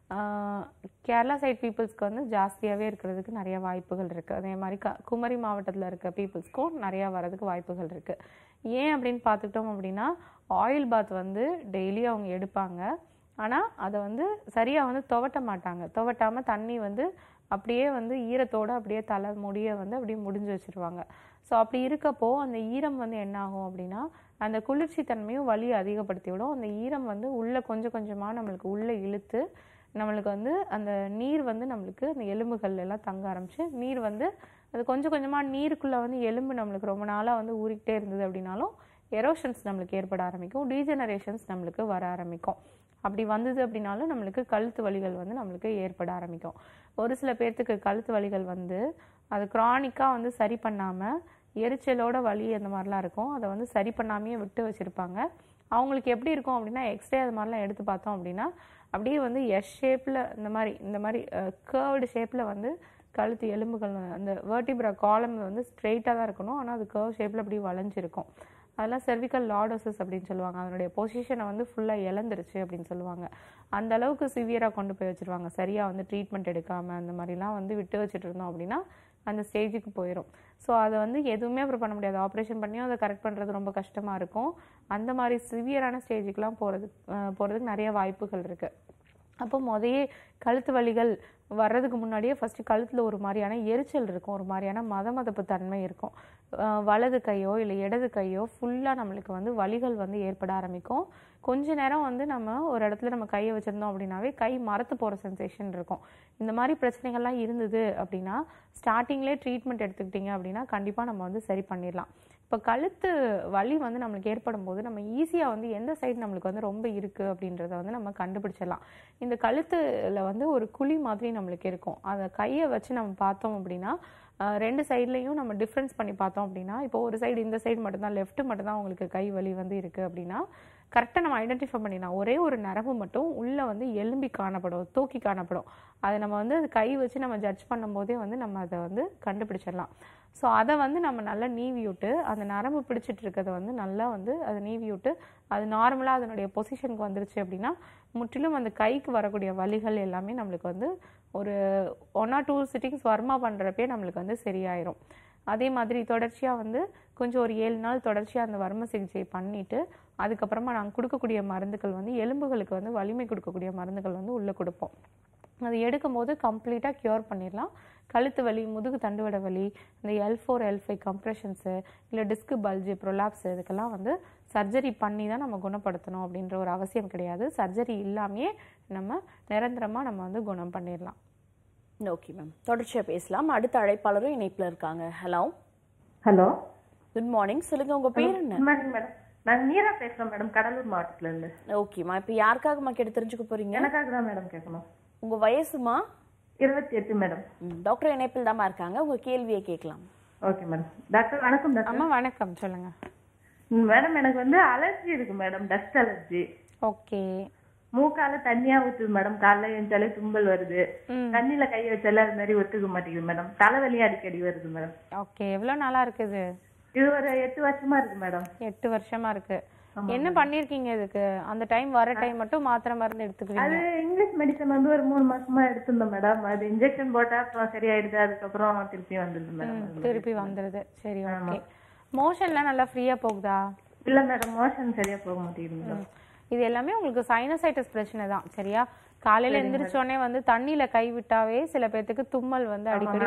கேரளா சைட் பீப்புள்ஸ்க்கு வந்து ஜாஸ்தியாகவே இருக்கிறதுக்கு நிறைய வாய்ப்புகள் இருக்குது. அதே மாதிரி க குமரி மாவட்டத்தில் இருக்க பீப்புள்ஸ்க்கும் நிறையா வரதுக்கு வாய்ப்புகள் இருக்குது. ஏன் அப்படின்னு பார்த்துக்கிட்டோம் அப்படின்னா ஆயில் பாத் வந்து டெய்லி அவங்க எடுப்பாங்க, ஆனால் அதை வந்து சரியாக வந்து துவட்ட மாட்டாங்க. துவட்டாமல் தண்ணி வந்து அப்படியே வந்து ஈரத்தோடு அப்படியே தலை முடிய வந்து அப்படியே முடிஞ்சு வச்சுருவாங்க. ஸோ அப்படி இருக்கப்போ அந்த ஈரம் வந்து என்ன ஆகும் அப்படின்னா அந்த குளிர்ச்சி தன்மையும் வலியை அதிகப்படுத்தி விடும். அந்த ஈரம் வந்து உள்ளே கொஞ்சம் கொஞ்சமாக நம்மளுக்கு உள்ளே இழுத்து நம்மளுக்கு வந்து அந்த நீர் வந்து நம்மளுக்கு அந்த எலும்புகள் எல்லாம் தங்க ஆரம்பிச்சு நீர் வந்து அது கொஞ்சம் கொஞ்சமாக நீருக்குள்ளே வந்து எலும்பு நம்மளுக்கு ரொம்ப நாளாக வந்து ஊறிக்கிட்டே இருந்தது அப்படின்னாலும் எரோஷன்ஸ் நம்மளுக்கு ஏற்பட ஆரம்பிக்கும், டீஜெனரேஷன்ஸ் நம்மளுக்கு வர ஆரம்பிக்கும். அப்படி வந்தது அப்படின்னாலும் நம்மளுக்கு கழுத்து வலிகள் வந்து நம்மளுக்கு ஏற்பட ஆரம்பிக்கும். ஒரு சில பேர்த்துக்கு கழுத்து வலிகள் வந்து அது க்ரானிக்காக வந்து சரி பண்ணாமல் எரிச்சலோட வலி அந்த மாதிரிலாம் இருக்கும், அதை வந்து சரி பண்ணாமையே விட்டு வச்சுருப்பாங்க. அவங்களுக்கு எப்படி இருக்கும் அப்படின்னா எக்ஸ்ரே அது மாதிரிலாம் எடுத்து பார்த்தோம் அப்படின்னா அப்படியே வந்து எஸ் ஷேப்பில் இந்த மாதிரி இந்த மாதிரி கேர்வ்டு ஷேப்பில் வந்து கழுத்து எலும்புகள் அந்த வெர்டிப்ரா காலம் வந்து ஸ்ட்ரெயிட்டாக தான் இருக்கணும், ஆனால் அது கர்வ் ஷேப்பில் அப்படி வளைஞ்சிருக்கும். அதெல்லாம் செர்விக்கல் லார்டோசிஸ் அப்படின்னு சொல்லுவாங்க. அதனுடைய பொசிஷனை வந்து ஃபுல்லாக இழந்துருச்சு அப்படின்னு சொல்லுவாங்க. அந்த அளவுக்கு சிவியராக கொண்டு போய் வச்சுருவாங்க. சரியாக வந்து ட்ரீட்மெண்ட் எடுக்காமல் அந்த மாதிரிலாம் வந்து விட்டு வச்சுட்டு இருந்தோம் அப்படின்னா அந்த ஸ்டேஜுக்கு போயிடும். ஸோ அதை வந்து எதுவுமே அப்புறம் பண்ண முடியாது. ஆப்ரேஷன் பண்ணியும் அதை கரெக்ட் பண்ணுறது ரொம்ப கஷ்டமாக இருக்கும். அந்த மாதிரி சிவியரான ஸ்டேஜுக்கெலாம் போகிறது போகிறதுக்கு நிறைய வாய்ப்புகள் இருக்குது. அப்போ முதையே கழுத்து வலிகள் வர்றதுக்கு முன்னாடியே ஃபஸ்ட்டு கழுத்தில் ஒரு மாதிரியான எரிச்சல் இருக்கும், ஒரு மாதிரியான மத மதப்பு தன்மை இருக்கும். வலது கையோ இல்லை இடது கையோ ஃபுல்லாக நம்மளுக்கு வந்து வலிகள் வந்து ஏற்பட ஆரம்பிக்கும். கொஞ்ச நேரம் வந்து நம்ம ஒரு இடத்துல நம்ம கையை வச்சுருந்தோம் அப்படின்னாவே கை மரத்து போகிற சென்சேஷன் இருக்கும். இந்த மாதிரி பிரச்சனைகள்லாம் இருந்தது அப்படின்னா ஸ்டார்டிங்லேயே ட்ரீட்மெண்ட் எடுத்துக்கிட்டிங்க அப்படின்னா கண்டிப்பாக நம்ம வந்து சரி பண்ணிடலாம். இப்போ கழுத்து வலி வந்து நம்மளுக்கு ஏற்படும் போது நம்ம ஈஸியாக வந்து எந்த சைடு நம்மளுக்கு வந்து ரொம்ப இருக்குது அப்படின்றத வந்து நம்ம கண்டுபிடிச்சிடலாம். இந்த கழுத்தில் வந்து ஒரு குழி மாதிரி நம்மளுக்கு இருக்கும். அதை கையை வச்சு நம்ம பார்த்தோம் அப்படின்னா ரெண்டு சைட்லேயும் நம்ம டிஃப்ரென்ஸ் பண்ணி பார்த்தோம் அப்படின்னா இப்போ ஒரு சைடு இந்த சைடு மட்டும்தான் லெஃப்ட் மட்டும்தான் உங்களுக்கு கை வலி வந்து இருக்குது அப்படின்னா கரெக்டாக நம்ம ஐடென்டிஃபை பண்ணிடலாம். ஒரே ஒரு நரம்பு மட்டும் உள்ளே வந்து எலும்பி காணப்படும், தூக்கி காணப்படும். அதை நம்ம வந்து அது கை வச்சு நம்ம ஜட்ஜ் பண்ணும் போதே வந்து நம்ம அதை வந்து கண்டுபிடிச்சிடலாம். ஸோ அதை வந்து நம்ம நல்லா நீவி விட்டு அந்த நரம்பு பிடிச்சிட்டு இருக்கிறத வந்து நல்லா வந்து அதை நீவி விட்டு அது நார்மலாக அதனுடைய பொசிஷனுக்கு வந்துருச்சு அப்படின்னா முற்றிலும் அந்த கைக்கு வரக்கூடிய வலிகள் எல்லாமே நம்மளுக்கு வந்து ஒரு ஒன் ஆர் டூ சிட்டிங்ஸ் வர்மா பண்ணுறப்பே நம்மளுக்கு வந்து சரியாயிரும். அதே மாதிரி தொடர்ச்சியாக வந்து கொஞ்சம் ஒரு ஏழு நாள் தொடர்ச்சியாக அந்த வர்ம சிகிச்சை பண்ணிவிட்டு அதுக்கப்புறமா நாங்கள் கொடுக்கக்கூடிய மருந்துகள் வந்து எலும்புகளுக்கு வந்து வலிமை கொடுக்கக்கூடிய மருந்துகள் வந்து உள்ளே கொடுப்போம். அது எடுக்கும் போது கம்ப்ளீட்டாக க்யூர் பண்ணிடலாம். கழுத்து வலி, முதுகு தண்டுவட வலி, இந்த L four L five compressions இல்லை டிஸ்கு பல்ஜு ப்ரொலாப்ஸு இதுக்கெல்லாம் வந்து சர்ஜரி பண்ணி தான் நம்ம குணப்படுத்தணும் அப்படின்ற ஒரு அவசியம் கிடையாது. சர்ஜரி இல்லாமையே நம்ம நிரந்தரமாக நம்ம வந்து குணம் பண்ணிடலாம். ஓகே மேம், தொடர்ச்சியாக பேசலாம். அடுத்த அழைப்பாளரும் இணைப்பில் இருக்காங்க. ஹலோ ஹலோ குட் மார்னிங், சொல்லுங்க உங்க பேர் என்ன? குட் மார்னிங் மேடம், நான் மீரா பேசுறேன் மேடம், கடலூர் மாவட்டத்துல இருந்து. ஓகேம்மா, இப்போ யாருக்காகம்மா கேட்டு தெரிஞ்சுக்க போறீங்க? எனக்காக தான் மேடம் கேட்கணும். உங்க வயசுமா? இருபத்தி எட்டு மேடம். டாக்டர் இணைப்பில் தாம்மா இருக்காங்க, உங்க கேள்வியை கேட்கலாம். Okay madam. டாக்டர் வணக்கம். டாக்டர் அம்மா வணக்கம், சொல்லுங்க. மேடம் எனக்கு வந்து அலர்ஜி இருக்கு மேடம், டஸ்ட் அலர்ஜி. ஓகே. மூக்கால தண்ணியா ஊத்துது மேடம், காலைல எழுந்தாலே தும்பல் வருது, தண்ணியில கை வச்சால அது மாதிரி ஒத்துக்க மாட்டேங்குது மேடம், தலைவலியும் அடிக்கடி வருது மேடம். ஓகே, எவ்வளவு நாளா இருக்குது? இது ஒரு எட்டு வருஷமா இருக்கு மேடம். எட்டு வருஷமா இருக்கு. என்ன பண்ணிருக்கீங்க இதுக்கு? அந்த டைம் வர டைம் மட்டும் மாத்திரை மருந்து எடுத்துக்கிறீங்க? அது இங்கிலீஷ் மெடிசன் வந்து ஒரு மூணு மாசமா எடுத்திருந்தோம் மேடம். அது இன்ஜெக்ஷன் போட்டா அப்புறம் சரியாயிடுது, அதுக்கப்புறம் திருப்பி வந்துருது மேடம். திருப்பி வந்துருது. சரி, ஓகே. மோஷன்லாம் நல்லா ஃப்ரீயா போகுதா? இல்ல மேடம், மோஷன் சரியா போக மாட்டேங்குது மேடம். இது எல்லாமே உங்களுக்கு சைனசைட்டிஸ் பிரச்சனை தான், சரியா? காலையில எந்திரிச்சோடனே வந்து தண்ணியில கை விட்டாவே சில பேர்த்துக்கு தும்மல் வந்து அடிக்கடி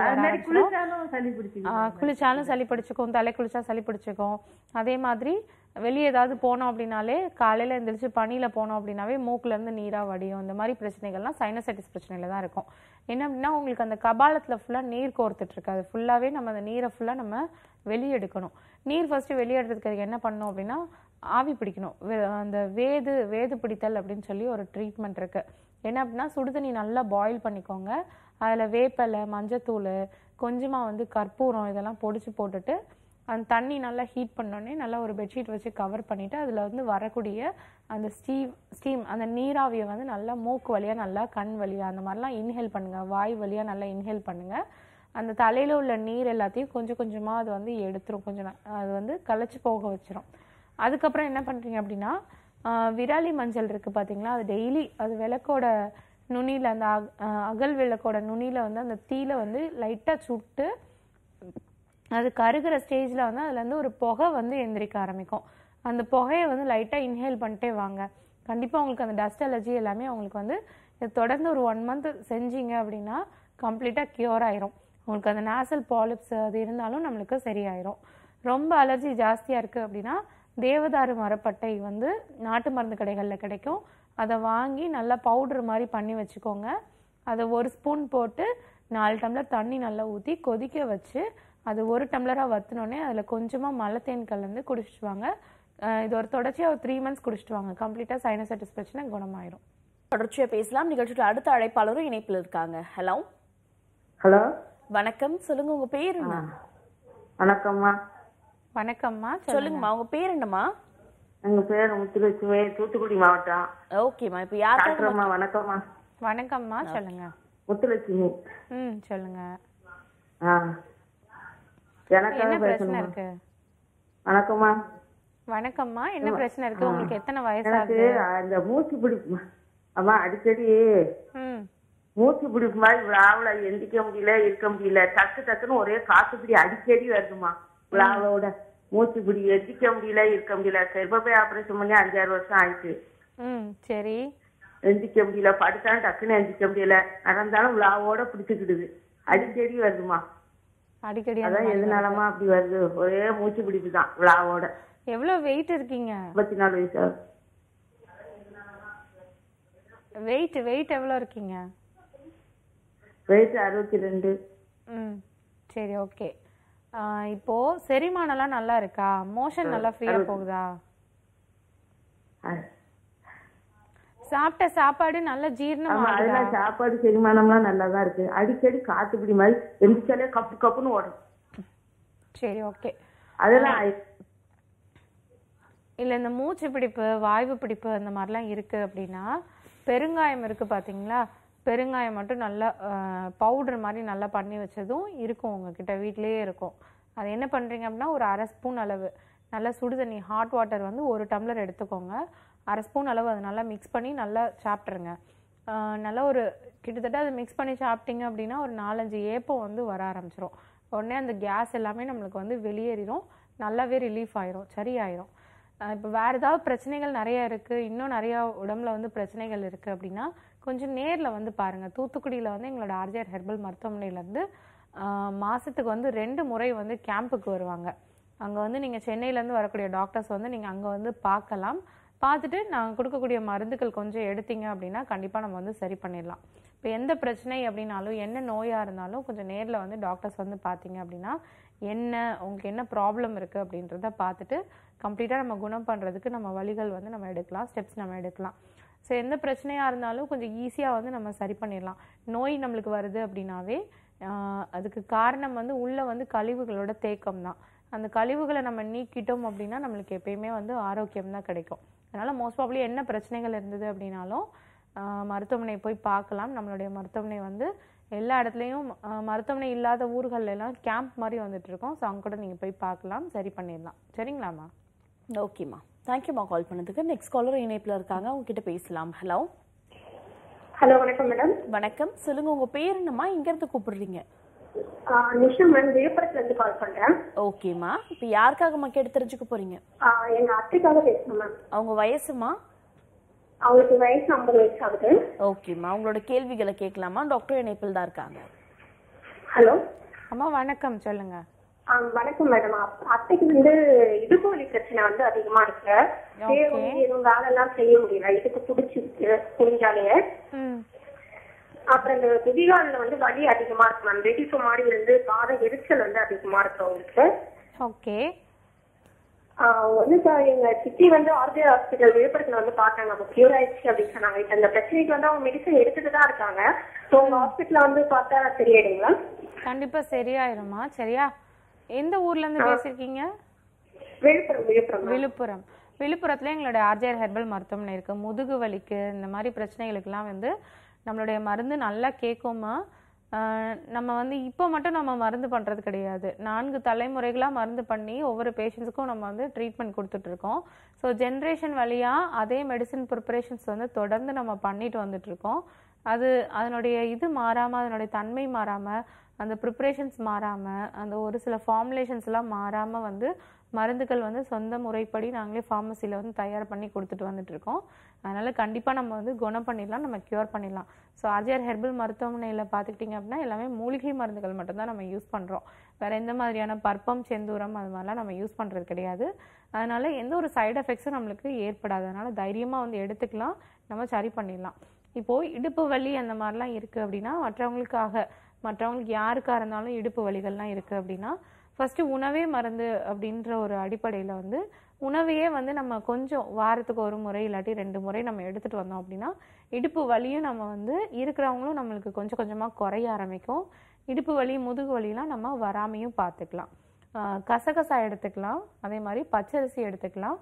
குளிச்சாலும் சளி பிடிச்சுக்கும், தலை குளிச்சா சளி பிடிச்சுக்கும். அதே மாதிரி வெளியே ஏதாவது போனோம் அப்படின்னாலே காலையில எந்திரிச்சு பனியில போனோம் அப்படின்னாவே மூக்குல இருந்து நீரா வடியும். இந்த மாதிரி பிரச்சனைகள்லாம் சைனசைட்டிஸ் பிரச்சனையில தான் இருக்கும். என்ன அப்படின்னா உங்களுக்கு அந்த கபாலத்துல ஃபுல்லா நீர் கோர்த்துட்டு இருக்கு, அது ஃபுல்லாவே நம்ம அந்த நீரை ஃபுல்லா நம்ம வெளியே எடுக்கணும். நீர் ஃபர்ஸ்ட் வெளியேறதுக்கு என்ன பண்ணணும் அப்படின்னா ஆவி பிடிக்கணும். அந்த வேது வேது பிடித்தல் அப்படின்னு சொல்லி ஒரு ட்ரீட்மெண்ட் இருக்கு. என்ன அப்படின்னா சுடுதண்ணி நல்லா பாயில் பண்ணிக்கோங்க, அதில் வேப்பலை, மஞ்சத்தூள், கொஞ்சமாக வந்து கற்பூரம் இதெல்லாம் பொடிச்சு போட்டுட்டு அந்த தண்ணி நல்லா ஹீட் பண்ணோடனே நல்லா ஒரு பெட்ஷீட் வச்சு கவர் பண்ணிவிட்டு அதில் வந்து வரக்கூடிய அந்த ஸ்டீம் ஸ்டீம் அந்த நீராவியை வந்து நல்லா மூக்கு வழியாக நல்லா கண் வழியாக அந்த மாதிரிலாம் இன்ஹேல் பண்ணுங்கள், வாய் வழியாக நல்லா இன்ஹேல் பண்ணுங்கள். அந்த தலையில் உள்ள நீர் எல்லாத்தையும் கொஞ்சம் கொஞ்சமாக அது வந்து எடுத்துரும், கொஞ்சம் அது வந்து களைச்சி போக வச்சிரும். அதுக்கப்புறம் என்ன பண்ணுறீங்க அப்படின்னா விராலி மஞ்சள் இருக்குது பார்த்தீங்களா, அது டெய்லி அது விளக்கோட நுனியில் அந்த அகல் விளக்கோட நுனியில் வந்து அந்த தீயில வந்து லைட்டாக சுட்டு அது கருகிற ஸ்டேஜில் வந்து அதுலேருந்து ஒரு புகை வந்து எந்திரிக்க ஆரம்பிக்கும். அந்த புகையை வந்து லைட்டாக இன்ஹேல் பண்ணிட்டே வாங்க. கண்டிப்பாக உங்களுக்கு அந்த டஸ்ட் அலர்ஜி எல்லாமே உங்களுக்கு வந்து தொடர்ந்து ஒரு ஒன் மந்த் செஞ்சீங்க அப்படின்னா கம்ப்ளீட்டாக க்யூர் ஆயிரும். உங்களுக்கு அந்த நேசல் பாலிப்ஸ் அது இருந்தாலும் நம்மளுக்கு சரியாயிரும். ரொம்ப அலர்ஜி ஜாஸ்தியாக இருக்குது அப்படின்னா தேவதாரு மரப்பட்டை வந்து நாட்டு மருந்து கடைகளில் கிடைக்கும், அதை வாங்கி நல்லா பவுடர் மாதிரி பண்ணி வச்சுக்கோங்க. அதை ஒரு ஸ்பூன் போட்டு நாலு டம்ளர் தண்ணி நல்லா ஊற்றி கொதிக்க வச்சு அது ஒரு டம்ளராக வற்றினோடனே அதில் கொஞ்சமாக மலைத்தேன் கலந்து குடிச்சிட்டு வாங்க. இது ஒரு தொடர்ச்சியாக ஒரு த்ரீ மந்த்ஸ் குடிச்சிட்டு வாங்க, கம்ப்ளீட்டாக சைனசைட்டிஸ் பிரச்சனை குணமாயிரும். தொடர்ச்சியாக பேசலாம். நிகழ்ச்சியோட அடுத்த அழைப்பாளரும் இணைப்பில் இருக்காங்க. ஹலோ ஹலோ வணக்கம், சொல்லுங்க உங்க பேர் என்ன? வணக்கம்மா. வணக்கம்மா, சொல்லுங்கம்மா உங்க பேர் என்னம்மா? எங்க பேர் முத்துலட்சுமி, தூத்துக்குடி மாவட்டம். ஓகேம்மா, இப்போ யாருக்காக டாக்டர்மா வணக்கம்மா. வணக்கம்மா, சொல்லுங்க. முத்துலட்சுமி. ம் சொல்லுங்க. ஆ எனக்காக என்ன பிரச்சனை பேசணுமா? இருக்கு? வணக்கம்மா. வணக்கம்மா, என்ன பிரச்சனை இருக்கு? உங்களுக்கு எத்தனை எனக்கு வயசாகுது? அந்த மூச்சு பிடிப்பு அம்மா அடிக்கடி ம் மூச்சு பிடிப்பு மாதிரி விழாவில் எந்திக்க முடியல, இருக்க முடியல. டக்கு டக்குன்னு ஒரே காசு பிடி அடிக்கடி வருதுமா. விழாவோட மூச்சு பிடி எந்திக்க முடியல, இருக்க முடியல. கர்ப்பப்பை ஆபரேஷன் பண்ணி அஞ்சாறு வருஷம் ஆயிடுச்சு. ம் சரி. எந்திக்க முடியல, படுத்தாலும் டக்குன்னு எந்திக்க முடியல. நடந்தாலும் விழாவோட பிடிச்சுக்கிடுது, அடிக்கடி வருதுமா. அடிக்கடி அதான் எதனாலமா அப்படி வருது? ஒரே மூச்சு பிடிப்பு தான் விழாவோட. எவ்வளவு வெயிட் இருக்கீங்க? முப்பத்தி நாலு வயசு. வெயிட் வெயிட் எவ்வளவு இருக்கீங்க? வயசு அறுபத்தி ரெண்டு. ம் சரி, ஓகே. இப்போ செரிமானம்லாம் நல்லா இருக்கா? மோஷன் நல்லா ஃப்ரீயா போகுதா? சாப்பிட்ட சாப்பாடு நல்ல ஜீரணம் ஆகுதா? அதெல்லாம் சாப்பாடு செரிமானம்லாம் நல்லா தான் இருக்கு. அடிக்கடி காத்துப்பிடி மாதிரி எந்திரிச்சாலே கப்பு கப்புன்னு ஓடும். சரி, ஓகே. அதெல்லாம் இல்ல இந்த மூச்சு பிடிப்பு, வாய்வு பிடிப்பு அந்த மாதிரிலாம் இருக்கு அப்படின்னா பெருங்காயம் இருக்கு பாத்தீங்களா? பெருங்காயம் மட்டும் நல்லா பவுடர் மாதிரி நல்லா பண்ணி வச்சதும் இருக்கும் உங்ககிட்ட, வீட்லயே இருக்கும். அது என்ன பண்றீங்க அப்படின்னா ஒரு அரை ஸ்பூன் அளவு நல்லா சுடு தண்ணி, ஹாட் வாட்டர் வந்து ஒரு டம்ளர் எடுத்துக்கோங்க. அரை ஸ்பூன் அளவு அதை நல்லா மிக்ஸ் பண்ணி நல்லா சாப்பிட்ருங்க. நல்லா ஒரு கிட்டத்தட்ட அதை மிக்ஸ் பண்ணி சாப்பிட்டீங்க அப்படின்னா ஒரு நாலஞ்சு ஏப்பம் வந்து வர ஆரம்பிச்சிடும். உடனே அந்த கேஸ் எல்லாமே நம்மளுக்கு வந்து வெளியேறிடும், நல்லாவே ரிலீஃப் ஆயிரும், சரியாயிரும். இப்போ வேறு ஏதாவது பிரச்சனைகள் நிறைய இருக்குது, இன்னும் நிறையா உடம்புல வந்து பிரச்சனைகள் இருக்குது அப்படின்னா கொஞ்சம் நேரில் வந்து பாருங்கள். தூத்துக்குடியில் வந்து எங்களோட ஆர்ஜிஆர் ஹெர்பல் மருத்துவமனையிலேருந்து மாதத்துக்கு வந்து ரெண்டு முறை வந்து கேம்புக்கு வருவாங்க. அங்கே வந்து நீங்கள் சென்னையிலேருந்து வரக்கூடிய டாக்டர்ஸ் வந்து நீங்கள் அங்கே வந்து பார்க்கலாம். பார்த்துட்டு நாங்கள் கொடுக்கக்கூடிய மருந்துகள் கொஞ்சம் எடுத்தீங்க அப்படின்னா கண்டிப்பாக நம்ம வந்து சரி பண்ணிடலாம். இப்போ எந்த பிரச்சனை அப்படின்னாலும் என்ன நோயாக இருந்தாலும் கொஞ்சம் நேரில் வந்து டாக்டர்ஸ் வந்து பார்த்தீங்க அப்படின்னா என்ன உங்களுக்கு என்ன ப்ராப்ளம் இருக்குது அப்படின்றத பார்த்துட்டு கம்ப்ளீட்டாக நம்ம குணம் பண்ணுறதுக்கு நம்ம வழிகள் வந்து நம்ம எடுக்கலாம், ஸ்டெப்ஸ் நம்ம எடுக்கலாம். ஸோ எந்த பிரச்சனையாக இருந்தாலும் கொஞ்சம் ஈஸியாக வந்து நம்ம சரி பண்ணிடலாம். நோய் நம்மளுக்கு வருது அப்படின்னாவே அதுக்கு காரணம் வந்து உள்ளே வந்து கழிவுகளோட தேக்கம் தான். அந்த கழிவுகளை நம்ம நீக்கிட்டோம் அப்படின்னா நம்மளுக்கு எப்பயுமே வந்து ஆரோக்கியம் தான் கிடைக்கும். அதனால் மோஸ்ட் ப்ராப்ளி என்ன பிரச்சனைகள் இருந்தது அப்படின்னாலும் மருத்துவமனை போய் பார்க்கலாம். நம்மளுடைய மருத்துவமனை வந்து எல்லா இடத்துலையும் மருத்துவமனை இல்லாத ஊர்கள் எல்லாம் கேம்ப் மாதிரி வந்துட்டு இருக்கோம். ஸோ அங்கே கூட நீங்கள் போய் பார்க்கலாம், சரி பண்ணிடலாம். சரிங்களாம்மா? ஓகேம்மா, தேங்க்யூம்மா கால் பண்ணதுக்கு. நெக்ஸ்ட் காலர் இணைப்பில் இருக்காங்க, அவங்க கிட்ட பேசலாம். ஹலோ ஹலோ வணக்கம் மேடம். வணக்கம், சொல்லுங்க உங்க பேர் என்னம்மா, எங்க இருந்து கூப்பிடுறீங்க? நிஷா மேம், விழுப்புரத்துல இருந்து கால் பண்றேன். ஓகேம்மா, இப்போ யாருக்காகம்மா கேட்டு தெரிஞ்சுக்க போறீங்க? எங்க அத்தைக்காக பேசணும் மேம். அவங்க வயசுமா? அவங்களுக்கு வயசு ஐம்பது வயசு ஆகுது. ஓகேம்மா, அவங்களோட கேள்விகளை கேட்கலாமா? டாக்டர் இணைப்பில் தான் இருக்காங்க. ஹலோ அம்மா வணக்கம், சொல்லுங்க. வணக்கம் மேடம். அத்தைக்கு வந்து இடுப்பு வலி பிரச்சனை வந்து அதிகமா இருக்கு. எதுவும் வேலை எல்லாம் செய்ய முடியல, இடுப்பு பிடிச்சிருக்கு புரிஞ்சாலே. அப்புறம் இந்த குதிகாலில் வந்து வலி அதிகமா இருக்கு மேம். வெடிப்பு மாதிரி இருந்து பாத எரிச்சல் வந்து அதிகமா இருக்கு அவங்களுக்கு. ஓகே. வந்து சார் எங்க சித்தி வந்து ஆர்ஜிஆர் ஹாஸ்பிட்டல் விழுப்புரத்துல வந்து பார்த்தாங்க, அப்போ கியூர் ஆயிடுச்சு அப்படின்னு சொன்னாங்க. இப்ப இந்த பிரச்சனைக்கு வந்து அவங்க மெடிசன் எடுத்துட்டு தான் இருக்காங்க. ஸோ உங்க ஹாஸ்பிட்டல்ல வந்து பார்த்தா சரியாயிடுங்களா? கண்டிப்பா சரியாயிருமா. சரியா, எந்த ஊர்ல இருந்து பேசிருக்கீங்க? விழுப்புரம். விழுப்புரம் விழுப்புரம் விழுப்புரத்துல எங்களோட ஆர்ஜிஆர் ஹெர்பல் மருத்துவமனை இருக்கு. முதுகு வலிக்கு இந்த மாதிரி பிரச்சனைகளுக்கெல்லாம் வந்து நம்மளுடைய மருந்து நல்லா கேட்குமா. நம்ம வந்து இப்போ மட்டும் நம்ம மருந்து பண்ணுறது கிடையாது, நான்கு தலைமுறைகளாக மருந்து பண்ணி ஒவ்வொரு பேஷண்ட்ஸுக்கும் நம்ம வந்து ட்ரீட்மெண்ட் கொடுத்துட்ருக்கோம். ஸோ ஜென்ரேஷன் வழியாக அதே மெடிசின் ப்ரிப்பரேஷன்ஸ் வந்து தொடர்ந்து நம்ம பண்ணிட்டு வந்துட்ருக்கோம். அது அதனுடைய இது மாறாமல், அதனுடைய தன்மை மாறாமல், அந்த ப்ரிப்ரேஷன்ஸ் மாறாமல், அந்த ஒரு சில ஃபார்முலேஷன்ஸ்லாம் மாறாமல் வந்து மருந்துகள் வந்து சொந்த முறைப்படி நாங்களே ஃபார்மசியில் வந்து தயார் பண்ணி கொடுத்துட்டு வந்துட்டுருக்கோம். அதனால் கண்டிப்பாக நம்ம வந்து குணம் பண்ணிடலாம், நம்ம க்யூர் பண்ணிடலாம். ஸோ ஆர்ஜிஆர் ஹெர்பல் மருத்துவமனையில் பார்த்துக்கிட்டிங்க அப்படின்னா எல்லாமே மூலிகை மருந்துகள் மட்டும்தான் நம்ம யூஸ் பண்ணுறோம். வேறு எந்த மாதிரியான பற்பம், செந்தூரம் அது மாதிரிலாம் நம்ம யூஸ் பண்ணுறது கிடையாது. அதனால் எந்த ஒரு சைடு எஃபெக்ட்ஸும் நம்மளுக்கு ஏற்படாது. அதனால் தைரியமாக வந்து எடுத்துக்கலாம், நம்ம சரி பண்ணிடலாம். இப்போது இடுப்பு வலி அந்த மாதிரிலாம் இருக்குது அப்படின்னா மற்றவங்களுக்காக மற்றவங்களுக்கு யாருக்காக இருந்தாலும் இடுப்பு வலிகள்லாம் இருக்குது அப்படின்னா ஃபஸ்ட்டு உணவே மருந்து அப்படின்ற ஒரு அடிப்படையில் வந்து உணவையே வந்து நம்ம கொஞ்சம் வாரத்துக்கு ஒரு முறை இல்லாட்டி ரெண்டு முறை நம்ம எடுத்துகிட்டு வந்தோம் அப்படின்னா இடுப்பு வலியும் நம்ம வந்து இருக்கிறவங்களும் நம்மளுக்கு கொஞ்சம் கொஞ்சமாக குறைய ஆரம்பிக்கும். இடுப்பு வலி, முதுகு வலிலாம் நம்ம வராமையும் பார்த்துக்கலாம். கசகசா எடுத்துக்கலாம், அதே மாதிரி பச்சரிசி எடுத்துக்கலாம்,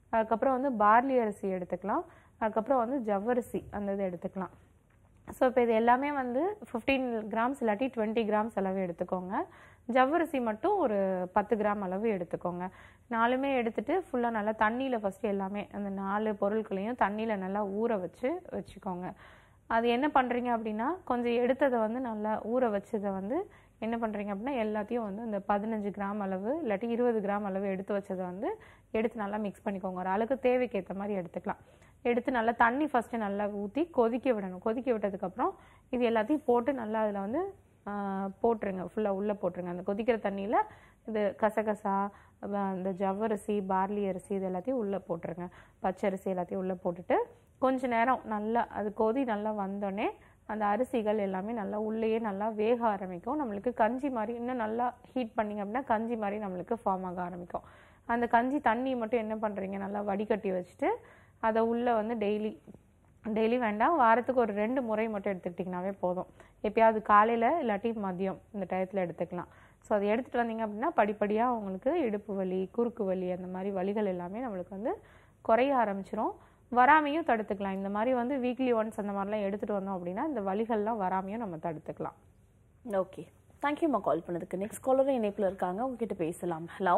அதுக்கப்புறம் வந்து பார்லி அரிசி எடுத்துக்கலாம், அதுக்கப்புறம் வந்து ஜவ்வரிசி அந்த இது எடுத்துக்கலாம். ஸோ இப்போ இது எல்லாமே வந்து ஃபிஃப்டீன் கிராம்ஸ் இல்லாட்டி டுவெண்ட்டி கிராம்ஸ் அளவு எடுத்துக்கோங்க. ஜவ்வரிசி மட்டும் ஒரு பத்து கிராம் அளவு எடுத்துக்கோங்க. நாலுமே எடுத்துட்டு ஃபுல்லாக நல்லா தண்ணியில் ஃபஸ்ட்டு எல்லாமே அந்த நாலு பொருட்களையும் தண்ணியில் நல்லா ஊற வச்சு வச்சுக்கோங்க. அது என்ன பண்ணுறீங்க அப்படின்னா, கொஞ்சம் எடுத்ததை வந்து நல்லா ஊற வச்சதை வந்து என்ன பண்ணுறீங்க அப்படின்னா, எல்லாத்தையும் வந்து இந்த பதினஞ்சு கிராம் அளவு இல்லாட்டி இருபது கிராம் அளவு எடுத்து வச்சதை வந்து எடுத்து நல்லா மிக்ஸ் பண்ணிக்கோங்க. ஒரு அளவுக்கு தேவைக்கு ஏற்ற மாதிரி எடுத்துக்கலாம். எடுத்து நல்லா தண்ணி ஃபஸ்ட்டு நல்லா ஊற்றி கொதிக்க விடணும். கொதிக்க விட்டதுக்கப்புறம் இது எல்லாத்தையும் போட்டு நல்லா அதில் வந்து போட்டுருங்க, ஃபுல்லாக உள்ளே போட்டுருங்க. அந்த கொதிக்கிற தண்ணியில் இது கசகசா, அந்த ஜவ்வரிசி, பார்லி அரிசி இது எல்லாத்தையும் உள்ளே போட்டுருங்க. பச்சரிசி எல்லாத்தையும் உள்ளே போட்டுட்டு கொஞ்ச நேரம் நல்லா அது கொதி நல்லா வந்தோடனே அந்த அரிசிகள் எல்லாமே நல்லா உள்ளேயே நல்லா வேக ஆரம்பிக்கும். நம்மளுக்கு கஞ்சி மாதிரி இன்னும் நல்லா ஹீட் பண்ணிங்க அப்படின்னா கஞ்சி மாதிரி நம்மளுக்கு ஃபார்ம் ஆக ஆரம்பிக்கும். அந்த கஞ்சி தண்ணி மட்டும் என்ன பண்ணுறீங்க, நல்லா வடிகட்டி வச்சுட்டு அதை உள்ளே வந்து டெய்லி டெய்லி வேண்டாம், வாரத்துக்கு ஒரு ரெண்டு முறை மட்டும் எடுத்துக்கிட்டிங்கனாவே போதும். எப்பயாவது காலையில் இல்லாட்டி மதியம் இந்த டயத்தில் எடுத்துக்கலாம். ஸோ அதை எடுத்துகிட்டு வந்தீங்க அப்படின்னா படிப்படியாக உங்களுக்கு இடுப்பு வலி, குறுக்கு வலி அந்த மாதிரி வலிகள் எல்லாமே நம்மளுக்கு வந்து குறைய ஆரம்பிச்சிரும். வராமையும் தடுத்துக்கலாம். இந்த மாதிரி வந்து வீக்லி ஒன்ஸ் அந்த மாதிரிலாம் எடுத்துகிட்டு வந்தோம் அப்படின்னா இந்த வலிகள்லாம் வராமையும் நம்ம தடுத்துக்கலாம். ஓகே, தேங்க்யூம்மா கால் பண்ணதுக்கு. நெக்ஸ்ட் காலரும் இணைப்பில் இருக்காங்க, உங்ககிட்ட பேசலாம். ஹலோ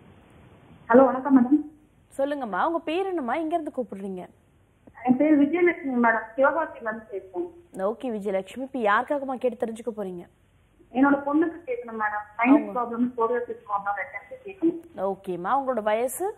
ஹலோ வணக்கம் மேடம். சொல்லுங்கம்மா, உங்க பேர் என்னம்மா, எங்கேருந்து கூப்பிடுறீங்க? என் பேர் விஜயலட்சுமி மேடம், சிவகாசியிலேருந்து பேசுறேன். ஓகே விஜயலட்சுமி, இப்போ யாருக்காகமா கேட்டு தெரிஞ்சுக்க போறீங்க? என்னோட பொண்ணுக்கு கேட்கணும் madam. Sinus problem, psoriasis problem ரெண்டு கேட்கணும். ஓகேம்மா, உங்களோட வயசு?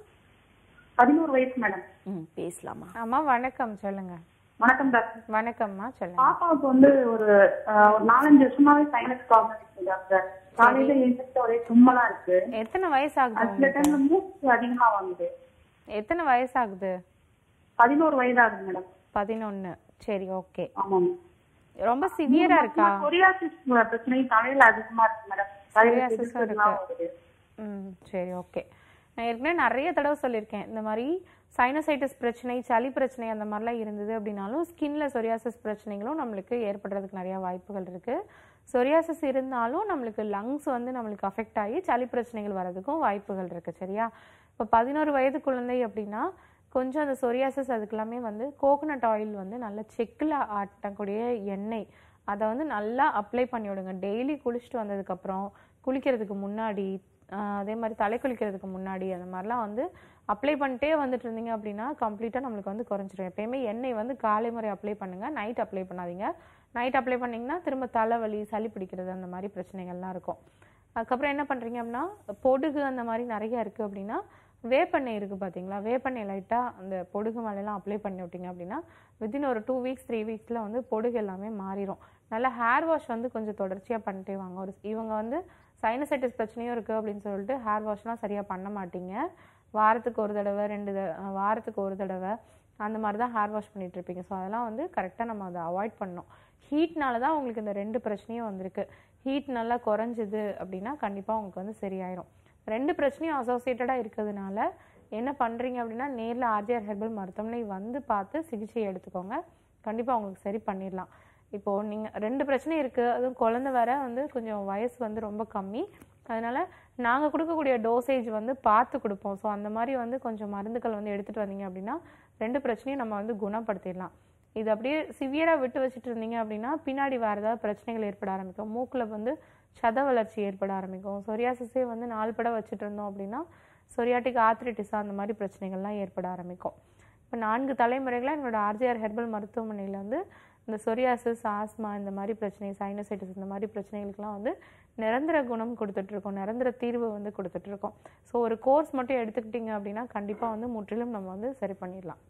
பதினோரு வயசு மேடம். ம், பேசலாமா? ஆமா, வணக்கம், சொல்லுங்க. வணக்கம் டாக்டர். வணக்கம்மா, சொல்லுங்க. பாப்பாவுக்கு வந்து ஒரு நாலஞ்சு வருஷமாவே சைனஸ் ப்ராப்ளம் இருக்கு டாக்டர். காலையில எழுந்திரிச்ச ஒரே தும்மலா இருக்கு. எத்தனை வயசு ஆகுது? சில டைம்ல மூச்சு அதிகமா வாங்குது. எத்தனை வயசு ஆகுது? பதினோரு வயது ஆகுது மேடம். பதினொன்னு. சரி, ஓகே. ஆமாம். ரொம்ப சிவியரா இருக்கா? சொரியாசிஸ் பிரச்சனை தலையில அதிகமா இருக்கு மேடம். சொரியாசிஸ் இருக்கு. ம், சரி, ஓகே. நான் ஏற்கனவே நிறைய தடவை சொல்லியிருக்கேன், இந்த மாதிரி சைனசைட்டிஸ் பிரச்சனை, சளி பிரச்சனை அந்த மாதிரிலாம் இருந்தது அப்படின்னாலும் ஸ்கின்ல சொரியாசிஸ் பிரச்சனைகளும் நம்மளுக்கு ஏற்படுறதுக்கு நிறைய வாய்ப்புகள் இருக்கு. சொரியாசிஸ் இருந்தாலும் நம்மளுக்கு லங்ஸ் வந்து நம்மளுக்கு அஃபெக்ட் ஆகி சளி பிரச்சனைகள் வர்றதுக்கும் வாய்ப்புகள் இருக்கு. சரியா? இப்போ பதினோரு வயது குழந்தை அப்படின்னா கொஞ்சம் அந்த சொரியாசிஸ் அதுக்கெல்லாமே வந்து கோகோனட் ஆயில் வந்து நல்ல செக்கில் ஆட்டக்கூடிய எண்ணெய் அதை வந்து நல்லா அப்ளை பண்ணி விடுங்க. டெய்லி குளிச்சுட்டு வந்ததுக்கப்புறம், குளிக்கிறதுக்கு முன்னாடி, அதே மாதிரி தலை குளிக்கிறதுக்கு முன்னாடி அந்த மாதிரிலாம் வந்து அப்ளை பண்ணிட்டே வந்துட்டு இருந்தீங்க அப்படின்னா கம்ப்ளீட்டாக நம்மளுக்கு வந்து குறைஞ்சிடும். எப்பயுமே எண்ணெய் வந்து காலை முறை அப்ளை பண்ணுங்கள், நைட் அப்ளை பண்ணாதீங்க. நைட் அப்ளை பண்ணிங்கன்னா திரும்ப தலைவலி, சளி பிடிக்கிறது அந்த மாதிரி பிரச்சனைகள்லாம் இருக்கும். அதுக்கப்புறம் என்ன பண்ணுறீங்க அப்படின்னா, பொடுகு அந்த மாதிரி நிறைய இருக்குது அப்படின்னா வேப்பெண்ணெய் இருக்குது பார்த்தீங்களா, வேப்பெண்ணெய் லைட்டாக அந்த பொடுகு மேலெல்லாம் அப்ளை பண்ணி விட்டிங்க அப்படின்னா வித்தின் ஒரு டூ வீக்ஸ் த்ரீ வீக்ஸில் வந்து பொடுகு எல்லாமே மாறிடும். நல்லா ஹேர் வாஷ் வந்து கொஞ்சம் தொடர்ச்சியாக பண்ணிட்டே வாங்க. ஒரு இவங்க வந்து சைனசைட்டிஸ் பிரச்சனையும் இருக்குது அப்படின்னு சொல்லிட்டு ஹேர் வாஷ்லாம் சரியாக பண்ண மாட்டீங்க. வாரத்துக்கு ஒரு தடவை ரெண்டு த வாரத்துக்கு ஒரு தடவை அந்த மாதிரி தான் ஹேர் வாஷ் பண்ணிட்டு இருப்பீங்க. ஸோ அதெல்லாம் வந்து கரெக்டாக நம்ம அதை அவாய்ட் பண்ணணும். ஹீட்னால தான் உங்களுக்கு இந்த ரெண்டு பிரச்சனையும் வந்திருக்கு. ஹீட் நல்லா குறைஞ்சிது அப்படின்னா கண்டிப்பாக உங்களுக்கு வந்து சரியாயிரும். ரெண்டு பிரச்சனையும் அசோசியேட்டடாக இருக்கிறதுனால என்ன பண்ணுறீங்க அப்படின்னா, நேரில் ஆர்ஜிஆர் ஹெர்பல் மருத்துவமனை வந்து பார்த்து சிகிச்சை எடுத்துக்கோங்க. கண்டிப்பாக உங்களுக்கு சரி பண்ணிடலாம். இப்போது நீங்கள் ரெண்டு பிரச்சனை இருக்குது, அதுவும் குழந்தை வேற வந்து கொஞ்சம் வயசு வந்து ரொம்ப கம்மி. அதனால் நாங்கள் கொடுக்கக்கூடிய டோசேஜ் வந்து பார்த்து கொடுப்போம். ஸோ அந்த மாதிரி வந்து கொஞ்சம் மருந்துகள் வந்து எடுத்துகிட்டு வந்தீங்க அப்படின்னா ரெண்டு பிரச்சனையும் நம்ம வந்து குணப்படுத்திடலாம். இது அப்படியே சிவியராக விட்டு வச்சுட்டு இருந்தீங்க அப்படின்னா பின்னாடி வேறு ஏதாவது பிரச்சனைகள் ஏற்பட ஆரம்பிக்கும். மூக்கில் வந்து சத வளர்ச்சி ஏற்பட ஆரம்பிக்கும். சொரியாசிஸே வந்து நாலு படம் வச்சுட்டு இருந்தோம் அப்படின்னா சொரியாட்டிக் ஆர்த்ரைட்டிஸா அந்த மாதிரி பிரச்சனைகள்லாம் ஏற்பட ஆரம்பிக்கும். இப்போ நான்கு தலைமுறைகளாக எங்களோட ஆர்ஜிஆர் ஹெர்பல் மருத்துவமனையில் வந்து இந்த சொரியாசிஸ், ஆஸ்மா இந்த மாதிரி பிரச்சனை, சைனசைட்டிஸ் இந்த மாதிரி பிரச்சனைகளுக்கெல்லாம் வந்து நிரந்தர குணம் கொடுத்துட்ருக்கோம், நிரந்தர தீர்வு வந்து கொடுத்துட்ருக்கோம். ஸோ ஒரு கோர்ஸ் மட்டும் எடுத்துக்கிட்டிங்க அப்படின்னா கண்டிப்பாக வந்து முற்றிலும் நம்ம வந்து சரி பண்ணிடலாம்.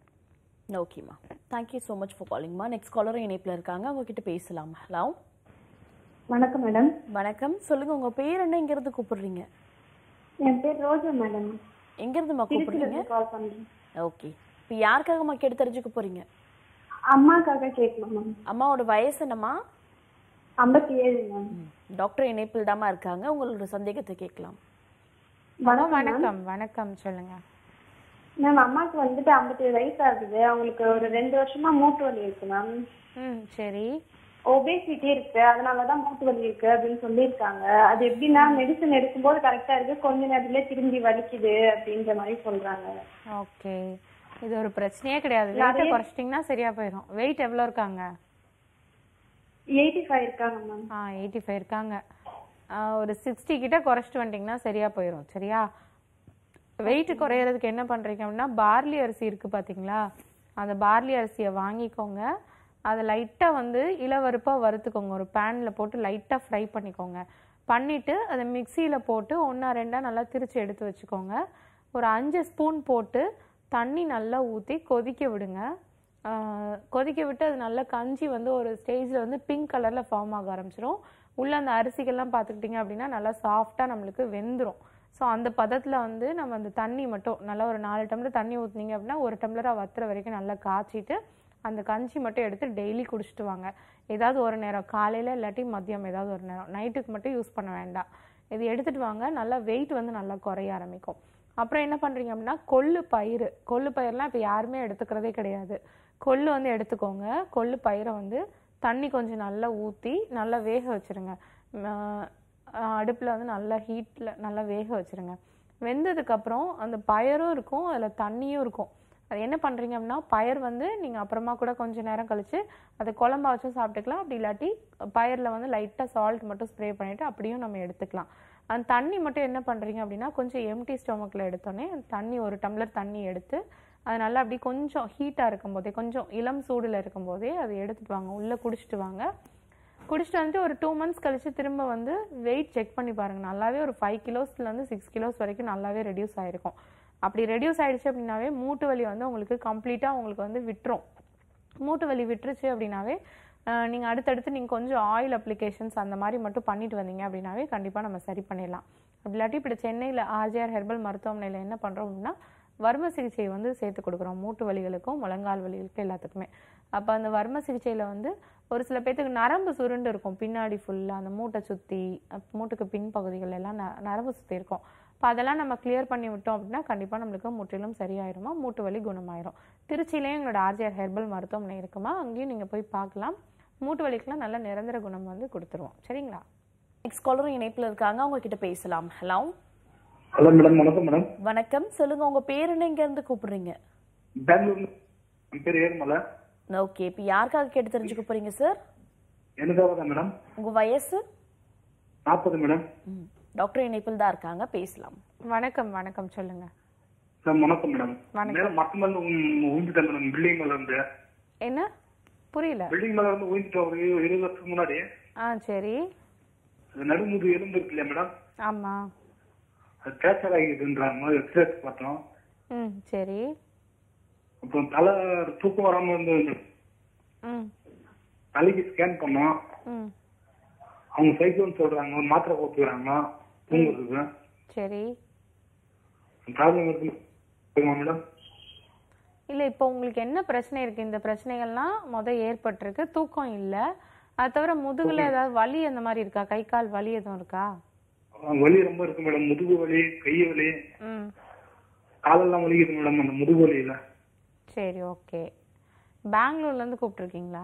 ஓகேம்மா, தேங்க்யூ ஸோ மச் ஃபார் காலிங்மா. நெக்ஸ்ட் காலரும் இணைப்பில் இருக்காங்க, அவங்ககிட்ட பேசலாம். ஹலோ வணக்கம் மேடம். வணக்கம், சொல்லுங்க, உங்க பேர் என்ன, எங்கிருந்து கூப்பிடுறீங்க? என் பேர் ரோஜா மேடம். எங்கிருந்துமா கூப்பிடுறீங்க? கால் பண்றேன். ஓகே, இப்போ யாருக்காகமா கேட்டு தெரிஞ்சுக்க போறீங்க? அம்மாக்காக கேட்கலாம் மேம். அம்மாவோட வயசு என்னம்மா? ஐம்பத்தி ஏழு மேம். டாக்டர் இணைப்பில் தாமா இருக்காங்க, உங்களோட சந்தேகத்தை கேட்கலாம். வணக்கம். வணக்கம், சொல்லுங்க மேம். அம்மாவுக்கு வந்துட்டு ஐம்பத்தி ஏழு வயசு ஆகுது. அவங்களுக்கு ஒரு ரெண்டு வருஷமா மூட்டு வலி இருக்கு மேம். ம், சரி. ஒபேசிட்டி இருக்கு, அதனாலதான் மூட்டு வலி இருக்கு அப்படின்னு சொல்லியிருக்காங்க. அது எப்படின்னா மெடிசன் எடுக்கும்போது கரெக்டா இருக்கு, கொஞ்ச நேரத்துல திரும்பி வலிக்குது அப்படின்ற மாதிரி சொல்றாங்க. ஓகே, இது ஒரு பிரச்சனையே கிடையாது. வெயிட்டை குறைச்சிட்டிங்கன்னா சரியா போயிடும். வெயிட் எவ்வளோ இருக்காங்க? எயிட்டி ஃபைவ் இருக்காங்க மேம். ஆ எயிட்டி ஃபைவ் இருக்காங்க. ஒரு சிக்ஸ்டி கிட்ட குறைச்சிட்டு வந்துட்டிங்கன்னா சரியா போயிடும். சரியா? வெயிட் குறையிறதுக்கு என்ன பண்ணுறீங்க அப்படின்னா, பார்லி அரிசி இருக்குது பார்த்தீங்களா, அந்த பார்லி அரிசியை வாங்கிக்கோங்க. அதை லைட்டாக வந்து இளவருப்பாக வறுத்துக்கோங்க. ஒரு பேனில் போட்டு லைட்டாக ஃப்ரை பண்ணிக்கோங்க. பண்ணிவிட்டு அதை மிக்சியில் போட்டு ஒன்றா ரெண்டாக நல்லா திரிச்சு எடுத்து வச்சுக்கோங்க. ஒரு அஞ்சு ஸ்பூன் போட்டு தண்ணி நல்லா ஊற்றி கொதிக்க விடுங்க. கொதிக்க விட்டு அது நல்லா கஞ்சி வந்து ஒரு ஸ்டேஜில் வந்து பிங்க் கலரில் ஃபார்ம் ஆக ஆரம்பிச்சிடும். உள்ளே அந்த அரிசிகள்லாம் பார்த்துக்கிட்டிங்க அப்படின்னா நல்லா சாஃப்டாக நம்மளுக்கு வெந்துடும். ஸோ அந்த பதத்தில் வந்து நம்ம அந்த தண்ணி மட்டும் நல்லா ஒரு நாலு டம்ளர் தண்ணி ஊற்றுனீங்க அப்படின்னா ஒரு டம்ளராக வத்துற வரைக்கும் நல்லா காய்ச்சிட்டு அந்த கஞ்சி மட்டும் எடுத்து டெய்லி குடிச்சிட்டு வாங்க. ஏதாவது ஒரு நேரம் காலையில் இல்லாட்டி மதியம் ஏதாவது ஒரு நேரம், நைட்டுக்கு மட்டும் யூஸ் பண்ண வேண்டாம். இது எடுத்துகிட்டு வாங்க. நல்லா வெயிட் வந்து நல்லா குறைய ஆரம்பிக்கும். அப்புறம் என்ன பண்ணுறீங்க அப்படின்னா, கொள்ளு பயிறு கொள்ளு பயிரெலாம் இப்போ யாருமே எடுத்துக்கிறதே கிடையாது. கொள்ளு வந்து எடுத்துக்கோங்க. கொள்ளு பயிரை வந்து தண்ணி கொஞ்சம் நல்லா ஊற்றி நல்லா வேக வச்சுருங்க. அடுப்பில் வந்து நல்லா ஹீட்டில் நல்லா வேக வச்சுருங்க. வெந்ததுக்கப்புறம் அந்த பயரும் இருக்கும், அதில் தண்ணியும் இருக்கும். அது என்ன பண்ணுறீங்க அப்படின்னா, பயர் வந்து நீங்கள் அப்புறமா கூட கொஞ்சம் நேரம் கழித்து அதை குழம்பா வச்சும் சாப்பிட்டுக்கலாம். அப்படி இல்லாட்டி பயரில் வந்து லைட்டாக சால்ட் மட்டும் ஸ்ப்ரே பண்ணிவிட்டு அப்படியும் நம்ம எடுத்துக்கலாம். அந்த தண்ணி மட்டும் என்ன பண்ணுறீங்க அப்படின்னா, கொஞ்சம் எம்டி ஸ்டொமக்கில் எடுத்தோடனே அந்த தண்ணி ஒரு டம்ளர் தண்ணி எடுத்து அது நல்லா அப்படி கொஞ்சம் ஹீட்டாக இருக்கும்போதே, கொஞ்சம் இளம் சூடில் இருக்கும்போதே அதை எடுத்துகிட்டு வாங்க, உள்ளே குடிச்சிட்டு வாங்க. குடிச்சிட்டு வந்துட்டு ஒரு டூ மந்த்ஸ் கழித்து திரும்ப வந்து வெயிட் செக் பண்ணி பாருங்கள். நல்லாவே ஒரு ஃபைவ் கிலோஸ்லேருந்து சிக்ஸ் கிலோஸ் வரைக்கும் நல்லாவே ரெடியூஸ் ஆகிருக்கும். அப்படி ரெடியூஸ் ஆகிடுச்சு அப்படின்னாவே மூட்டு வலி வந்து உங்களுக்கு கம்ப்ளீட்டாக உங்களுக்கு வந்து விட்டுரும். மூட்டு வலி விட்டுருச்சு அப்படின்னாவே நீங்கள் அடுத்தடுத்து நீங்கள் கொஞ்சம் ஆயில் அப்ளிகேஷன்ஸ் அந்த மாதிரி மட்டும் பண்ணிட்டு வந்தீங்க அப்படின்னாவே கண்டிப்பாக நம்ம சரி பண்ணிடலாம். அப்படி இல்லாட்டி இப்படி சென்னையில் ஆர்ஜிஆர் ஹெர்பல் மருத்துவமனையில் என்ன பண்ணுறோம் அப்படின்னா, வர்ம சிகிச்சை வந்து சேர்த்து கொடுக்குறோம். மூட்டு வலிகளுக்கும் முழங்கால் வலிகளுக்கும் எல்லாத்துக்குமே. அப்போ அந்த வர்ம சிகிச்சையில் வந்து ஒரு சில பேர்த்துக்கு நரம்பு சுருண்டு இருக்கும் பின்னாடி ஃபுல்லாக, அந்த மூட்டை சுற்றி மூட்டுக்கு பின் பகுதிகள் எல்லாம் ந நரம்பு சுற்றி இருக்கும். இப்போ அதெல்லாம் நம்ம கிளியர் பண்ணி விட்டோம் அப்படின்னா கண்டிப்பாக நம்மளுக்கு முற்றிலும் சரியாயிருமா, மூட்டு வலி குணமாயிரும். திருச்சியிலேயும் எங்களோட ஆர்ஜிஆர் ஹெர்பல் மருத்துவமனை இருக்குமா, அங்கேயும் நீங்கள் போய் பார்க்கலாம். மூட்டு வலிக்கெல்லாம் நல்ல நிரந்தர குணம் வந்து கொடுத்துருவோம். சரிங்களா? நெக்ஸ்ட் காலரும் இணைப்பில் இருக்காங்க, அவங்க கிட்ட பேசலாம். ஹலோ ஹலோ மேடம், வணக்கம் மேடம். வணக்கம், சொல்லுங்க. உங்க பேர் என்ன, எங்க இருந்து கூப்பிடுறீங்க? பெங்களூர். என் பேர் ஏர்மலை. ஓகே, இப்போ யாருக்காக கேட்டு தெரிஞ்சுக்க போறீங்க சார்? எனக்காக தான் மேடம். உங்க வயசு? நாற்பது மேடம். டாக்டர் இணைப்பில் தான் இருக்காங்க, பேசலாம். வணக்கம். வணக்கம், சொல்லுங்க. சார் வணக்கம் மேடம். மேடம் மத்த மேல ஊந்துட்டேன் மேடம், பில்டிங் மேல இருந்து. என்ன புரியல? பில்டிங் மேல இருந்து ஊந்துட்டோம் ஒரு இருபது வருஷத்துக்கு முன்னாடி. ஆ சரி. நடுமுது எலும்பு இருக்கு இல்லையா மேடம்? ஆமா. அது கேன்சர் ஆகிடுன்றாங்க, எக்ஸ்ரே பார்த்தோம். ம் சரி. அப்புறம் தலை தூக்கம் வராம இருந்து தலைக்கு ஸ்கேன் பண்ணோம். அவங்க சைக்கிள்னு சொல்றாங்க, மாத்திரை போட்டுக்கிறாங்க தூங்குறதுக்கு. சரி. ப்ராப்ளம் இருக்கு மேடம். இல்லை, இப்போ உங்களுக்கு என்ன பிரச்சனை இருக்கு? இந்த பிரச்சனைகள்லாம் முத ஏற்பட்டிருக்கு. தூக்கம் இல்லை, அது தவிர முதுகுல ஏதாவது வலி அந்த மாதிரி இருக்கா? கை கால் வலி எதுவும் இருக்கா? வலி ரொம்ப இருக்கு மேடம், முதுகு வலி, கை வலி, காலெல்லாம் வலிக்குது மேடம் அந்த முதுகு வலியில. சரி, ஓகே. பெங்களூர்ல இருந்து கூப்பிட்டுருக்கீங்களா?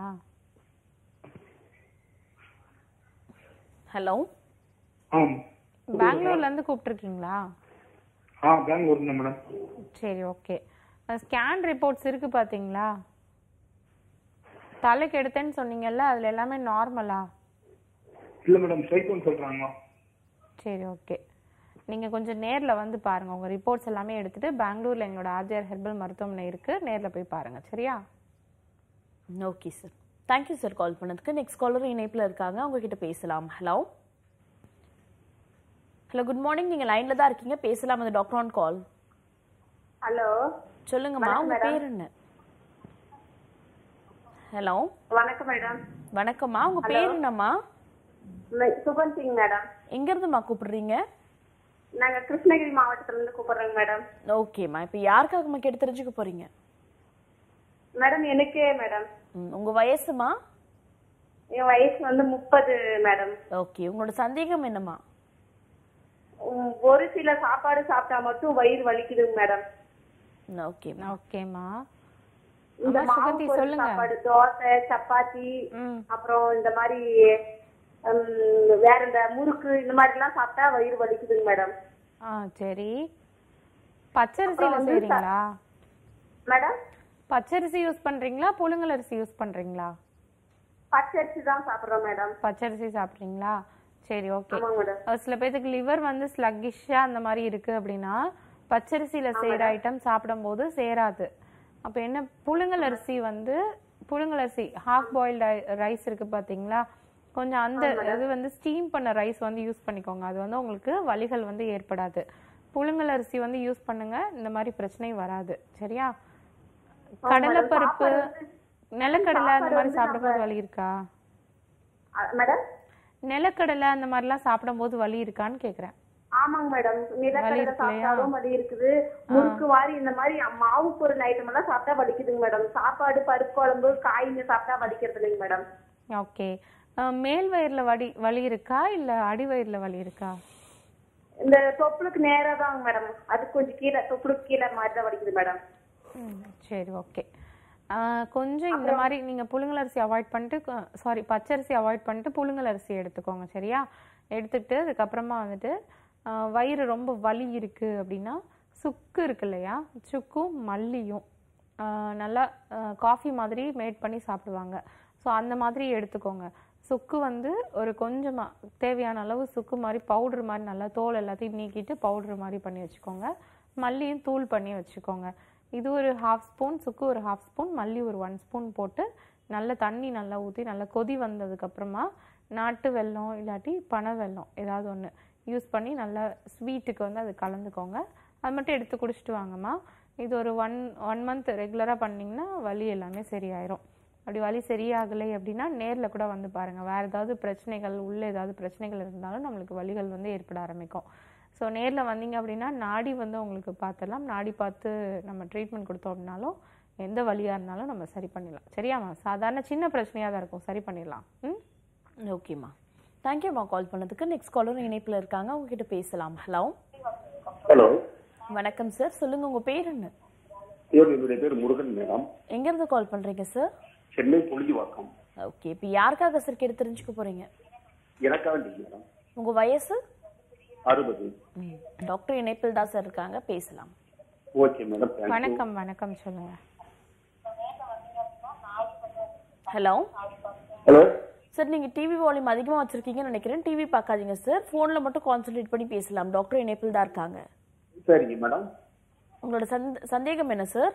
ஹலோ, பெங்களூர்ல இருந்து கூப்பிட்டுருக்கீங்களா? ஆ பெங்களூர்ல மேடம். சரி, ஓகே. ஸ்கேன் ரிப்போர்ட்ஸ் இருக்கு பாத்தீங்களா? தலைக்கு எடுத்தேன்னு சொன்னீங்கல்ல, அதுல எல்லாமே நார்மலா? இல்ல மேடம், சைக்கோன்னு சொல்றாங்க. சரி, ஓகே. நீங்கள் கொஞ்சம் நேரில் வந்து பாருங்கள். உங்கள் ரிப்போர்ட்ஸ் எல்லாமே எடுத்துகிட்டு பெங்களூரில் எங்களோட ஆர்ஜிஆர் ஹெர்பல் மருத்துவமனை இருக்குது, நேரில் போய் பாருங்கள். சரியா? Okay sir, thank you sir call பண்ணதுக்கு. நெக்ஸ்ட் காலரும் இணைப்பில் இருக்காங்க, அவங்ககிட்ட பேசலாம். ஹலோ ஹலோ குட் மார்னிங், நீங்கள் லைனில் தான் இருக்கீங்க, பேசலாம். அந்த டாக்டர் ஆன் கால். ஹலோ சொல்லுங்கம்மா, உங்கள் பேர் என்ன? ஹலோ வணக்கம் மேடம். வணக்கம்மா, உங்கள் பேர் என்னம்மா? சுபன் சிங் மேடம். எங்கேருந்துமா கூப்பிடுறீங்க? நாங்க கிருஷ்ணகிரி மாவட்டத்துல இருந்து கூப்பிடுறோங்க மேடம். ஓகேம்மா, இப்போ யாருக்காகம்மா கேட்டு தெரிஞ்சுக்க போறீங்க? மேடம் எனக்கே மேடம். உங்க வயசுமா? என் வயசு வந்து முப்பது மேடம். ஓகே, உங்களோட சந்தேகம் என்னம்மா? ஒரு சில சாப்பாடு சாப்பிட்டா மட்டும் வயிறு வலிக்குதுங்க மேடம். ஓகே ஓகேம்மா. இந்த அம்மா, மாவு சுகந்தி, பொருள் சொல்லுங்க. சாப்பாடு, தோசை, சப்பாத்தி, ம் அப்புறம் இந்த மாதிரி ஹம், வேற இந்த முறுக்கு இந்த மாதிரி எல்லாம் சாப்பிட்டா வயிறு வலிக்குதுங்க மேடம். ஆ சரி. பச்சரிசியில அப்புறம் வந்து ச- செய்றீங்களா? மேடம் பச்சரிசி யூஸ் பண்றீங்களா புழுங்கல் அரிசி யூஸ் பண்றீங்களா? பச்சரிசி தான் சாப்பிடுறோம் மேடம். பச்சரிசி சாப்பிட்றீங்களா? சரி, ஓகே. ஆமாங்க மேடம். சில பேருக்கு லிவர் வந்து ஸ்லக்கிஷா அந்த மாதிரி இருக்கு அப்படின்னா பச்சரிசியில செய்யற ஐட்டம் சாப்பிடும்போது சேராது. அப்ப என்ன, புழுங்கல் அரிசி வந்து புழுங்கல் அரிசி ஹாஃப் பாயில்டு ரைஸ் இருக்கு பாத்தீங்களா, கொஞ்சம் அந்த இது வந்து ஸ்டீம் பண்ண ரைஸ் வந்து யூஸ் பண்ணிக்கோங்க. அது வந்து உங்களுக்கு வலிகள் வந்து ஏற்படாது. புழுங்கல் அரிசி வந்து யூஸ் பண்ணுங்க, இந்த மாதிரி பிரச்சனை வராது. சரியா? கடலை பருப்பு, நிலக்கடலை அந்த மாதிரி சாப்பிடும்போது வலி இருக்கா? மேடம் நிலக்கடலை அந்த மாதிரிலாம் சாப்பிடும்போது வலி இருக்கான்னு கேக்குறேன். ஆமாங்க மேடம். நிலக்கடலை இருக்கு இல்லையா? சாப்பிட்டாலும் வலி இருக்குது. முறுக்கு வாரி இந்த மாதிரி மாவு பொருள் ஐட்டம் எல்லாம் சாப்பிட்டா வலிக்குதுங்க மேடம். சாப்பாடு, பருப்பு குழம்பு, காய்ங்க சாப்பிட்டா வலிக்கிறது இல்லைங்க மேடம். ஓகே. மேல் வயிறுல வலி வலி இருக்கா இல்ல அடி வயிறுல வலி இருக்கா? இந்த தொப்புளுக்கு நேரா தாங்க மேடம். அது கொஞ்சம் கீழே, தொப்புளுக்கு கீழே மாதிரி தான் வலிக்குது மேடம். ம், சரி, ஓகே. கொஞ்சம் இந்த மாதிரி நீங்க புழுங்கல் அரிசி அவாய்ட் பண்ணிட்டு, சாரி பச்சரிசி அவாய்ட் பண்ணிட்டு புழுங்கல் அரிசி எடுத்துக்கோங்க. சரியா? எடுத்துக்கிட்டு அதுக்கப்புறமா வந்துட்டு ஆஹ் வயிறு ரொம்ப வலி இருக்கு அப்படின்னா சுக்கு இருக்கு இல்லையா, சுக்கும் மல்லியும் ஆஹ் நல்லா காஃபி மாதிரி மேட் பண்ணி சாப்பிடுவாங்க. ஸோ அந்த மாதிரி எடுத்துக்கோங்க. சுக்கு வந்து ஒரு கொஞ்சமாக தேவையான அளவு சுக்கு மாதிரி பவுட்ரு மாதிரி நல்லா தோல் எல்லாத்தையும் நீக்கிட்டு பவுட்ரு மாதிரி பண்ணி வச்சுக்கோங்க. மல்லியும் தூள் பண்ணி வச்சுக்கோங்க. இது ஒரு ஹாஃப் ஸ்பூன், சுக்கு ஒரு ஹாஃப் ஸ்பூன், மல்லி ஒரு ஒன் ஸ்பூன் போட்டு நல்ல தண்ணி நல்லா ஊற்றி நல்லா கொதி வந்ததுக்கப்புறமா நாட்டு வெல்லம் இல்லாட்டி பனை வெல்லம் ஏதாவது ஒன்று யூஸ் பண்ணி நல்லா ஸ்வீட்டுக்கு வந்து அது கலந்துக்கோங்க. அது மட்டும் எடுத்து குடிச்சிட்டு வாங்கம்மா. இது ஒரு ஒன் ஒன் மந்த் ரெகுலராக பண்ணிங்கன்னா வலி எல்லாமே சரியாயிரும். அப்படி வலி சரியாகலை அப்படின்னா நேரில் கூட வந்து பாருங்கள். வேறு ஏதாவது பிரச்சனைகள், உள்ளே ஏதாவது பிரச்சனைகள் இருந்தாலும் நம்மளுக்கு வலிகள் வந்து ஏற்பட ஆரம்பிக்கும். ஸோ நேரில் வந்தீங்க அப்படின்னா நாடி வந்து உங்களுக்கு பார்த்துடலாம். நாடி பார்த்து நம்ம ட்ரீட்மெண்ட் கொடுத்தோம் அப்படின்னாலும் எந்த வலியாக இருந்தாலும் நம்ம சரி பண்ணிடலாம். சரியாம்மா? சாதாரண சின்ன பிரச்சனையாக தான் இருக்கும், சரி பண்ணிடலாம். ம், ஓகேம்மா. தேங்க்யூம்மா கால் பண்ணதுக்கு. நெக்ஸ்ட் காலர் இணைப்பில் இருக்காங்க, உங்ககிட்ட பேசலாம். ஹலோ ஹலோ, வணக்கம் சார், சொல்லுங்க உங்க பேர் என்ன? என்னுடைய பேர் முருகன் மேடம். எங்க இருந்து கால் பண்றீங்க சார்? சென்னை புழுதிவாக்கம். ஓகே, இப்போ யாருக்காக சார் கேட்டு தெரிஞ்சுக்க போறீங்க? எனக்காக மேடம். உங்க வயசு? அறுபது. டாக்டர் இணைப்பில் தான் சார் இருக்காங்க, பேசலாம். Okay madam. வணக்கம். வணக்கம், சொல்லுங்க. ஹலோ ஹலோ சார், நீங்க டிவி வால்யூம் அதிகமா வச்சிருக்கீங்கன்னு நினைக்கிறேன். டிவி பார்க்காதீங்க சார், போன்ல மட்டும் கான்சென்ட்ரேட் பண்ணி பேசலாம். டாக்டர் இணைப்பில் தான் இருக்காங்க. சரிங்க மேடம். உங்களோட சந்தேகம் என்ன சார்?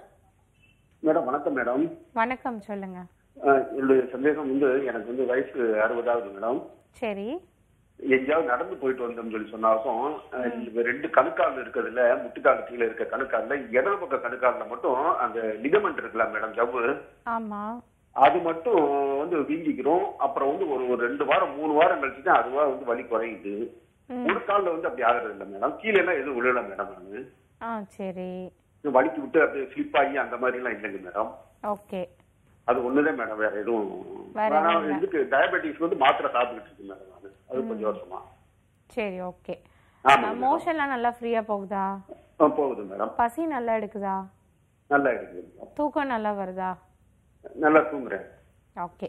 மேடம் வணக்கம் மேடம். வணக்கம், சொல்லுங்க. என்னுடைய சந்தேகம் வந்து, எனக்கு வந்து வயசு அறுபதாவது மேடம். சரி. எங்கேயாவது நடந்து போயிட்டு வந்தோம்னு சொல்லி சொன்னாலும் ரெண்டு கணுக்கால் இருக்கிறதுல, முட்டுக்கால் கீழே இருக்க கணுக்கால்ல, இடது பக்க கணுக்கால்ல மட்டும் அந்த லிகமெண்ட் இருக்குல்ல மேடம், ஜவ்வு, ஆமா, அது மட்டும் வந்து வீங்கிக்கிறோம். அப்புறம் வந்து ஒரு ஒரு ரெண்டு வாரம் மூணு வாரம் கழிச்சு தான் அதுவா வந்து வலி குறையுது. ஒரு காலில் வந்து அப்படி ஆகிறது இல்லை மேடம். கீழே எல்லாம் எதுவும் விழல மேடம். நானு ஆ சரி, வலிக்கு விட்டு அப்படியே ஸ்லிப் ஆகி அந்த மாதிரி எல்லாம் இல்லைங்க மேடம். ஓகே, அது ஒண்ணுதான் மேடம், வேற எதுவும். இதுக்கு டயபெட்டிஸ் வந்து மாத்திரை சாப்பிட்டுட்டு இருக்கு மேடம். நானு அது கொஞ்சம் வருஷமா. சரி, ஓகே. மோஷன்லாம் நல்லா ஃப்ரீயா போகுதா? போகுது மேடம். பசி நல்லா எடுக்குதா? நல்லா எடுக்குது. தூக்கம் நல்லா வருதா? நல்லா தூங்குறேன். ஓகே.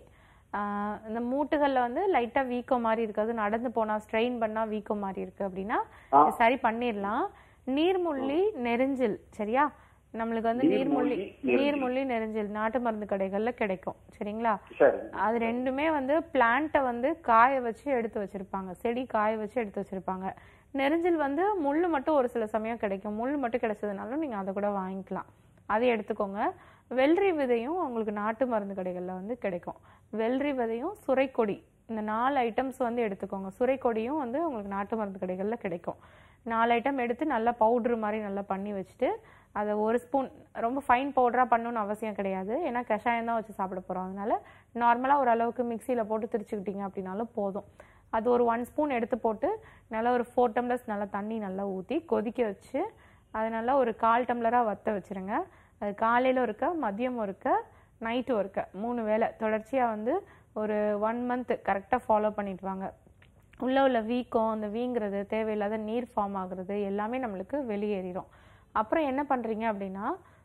இந்த மூட்டுகள்ல வந்து லைட்டா வீக்கம் மாதிரி இருக்காது, நடந்து போனா ஸ்ட்ரெயின் பண்ணா வீக்கம் மாதிரி இருக்கு அப்படின்னா சரி பண்ணிடலாம். நீர்முள்ளி நெரிஞ்சில், சரியா? நம்மளுக்கு வந்து நீர்முள்ளி நீர்முள்ளி நெரிஞ்சில் நாட்டு மருந்து கடைகள்ல கிடைக்கும், சரிங்களா? அது ரெண்டுமே வந்து பிளான்ட்டை வந்து காய வச்சு எடுத்து வச்சிருப்பாங்க, செடி காய வச்சு எடுத்து வச்சிருப்பாங்க. நெரிஞ்சில் வந்து முள்ளு மட்டும் ஒரு சில சமயம் கிடைக்கும். முள்ளு மட்டும் கிடைச்சதுனாலும் நீங்க அதை கூட வாங்கிக்கலாம், அதை எடுத்துக்கோங்க. வெள்ளரி விதையும் உங்களுக்கு நாட்டு மருந்து கடைகளில் வந்து கிடைக்கும். வெள்ளரி விதையும் சுரைக்கொடி, இந்த நாலு ஐட்டம்ஸ் வந்து எடுத்துக்கோங்க. சுரைக்கொடியும் வந்து உங்களுக்கு நாட்டு மருந்து கடைகளில் கிடைக்கும். நாலு ஐட்டம் எடுத்து நல்லா பவுட்ரு மாதிரி நல்லா பண்ணி வச்சுட்டு அதை ஒரு ஸ்பூன், ரொம்ப ஃபைன் பவுடராக பண்ணணும்னு அவசியம் கிடையாது, ஏன்னா கஷாயம் தான் வச்சு சாப்பிட போகிறோம். அதனால நார்மலாக ஓரளவுக்கு மிக்சியில் போட்டு திரிச்சுக்கிட்டீங்க அப்படின்னாலும் போதும். அது ஒரு ஒன் ஸ்பூன் எடுத்து போட்டு நல்லா ஒரு ஃபோர் டம்ளர்ஸ் நல்லா தண்ணி நல்லா ஊற்றி கொதிக்க வச்சு அது நல்லா ஒரு கால் டம்ளராக வற்ற வச்சுருங்க. அது காலையில் இருக்க, மதியம் இருக்க, நைட்டும் இருக்க, மூணு வேளை தொடர்ச்சியாக வந்து ஒரு ஒன் மந்த் கரெக்டாக ஃபாலோ பண்ணிட்டு வாங்க. உள்ள உள்ள வீக்கம், அந்த வீங்கிறது, தேவையில்லாத நீர் ஃபார்ம் ஆகுறது எல்லாமே நம்மளுக்கு வெளியேறிடும். அப்புறம் என்ன பண்ணுறீங்க அப்படின்னா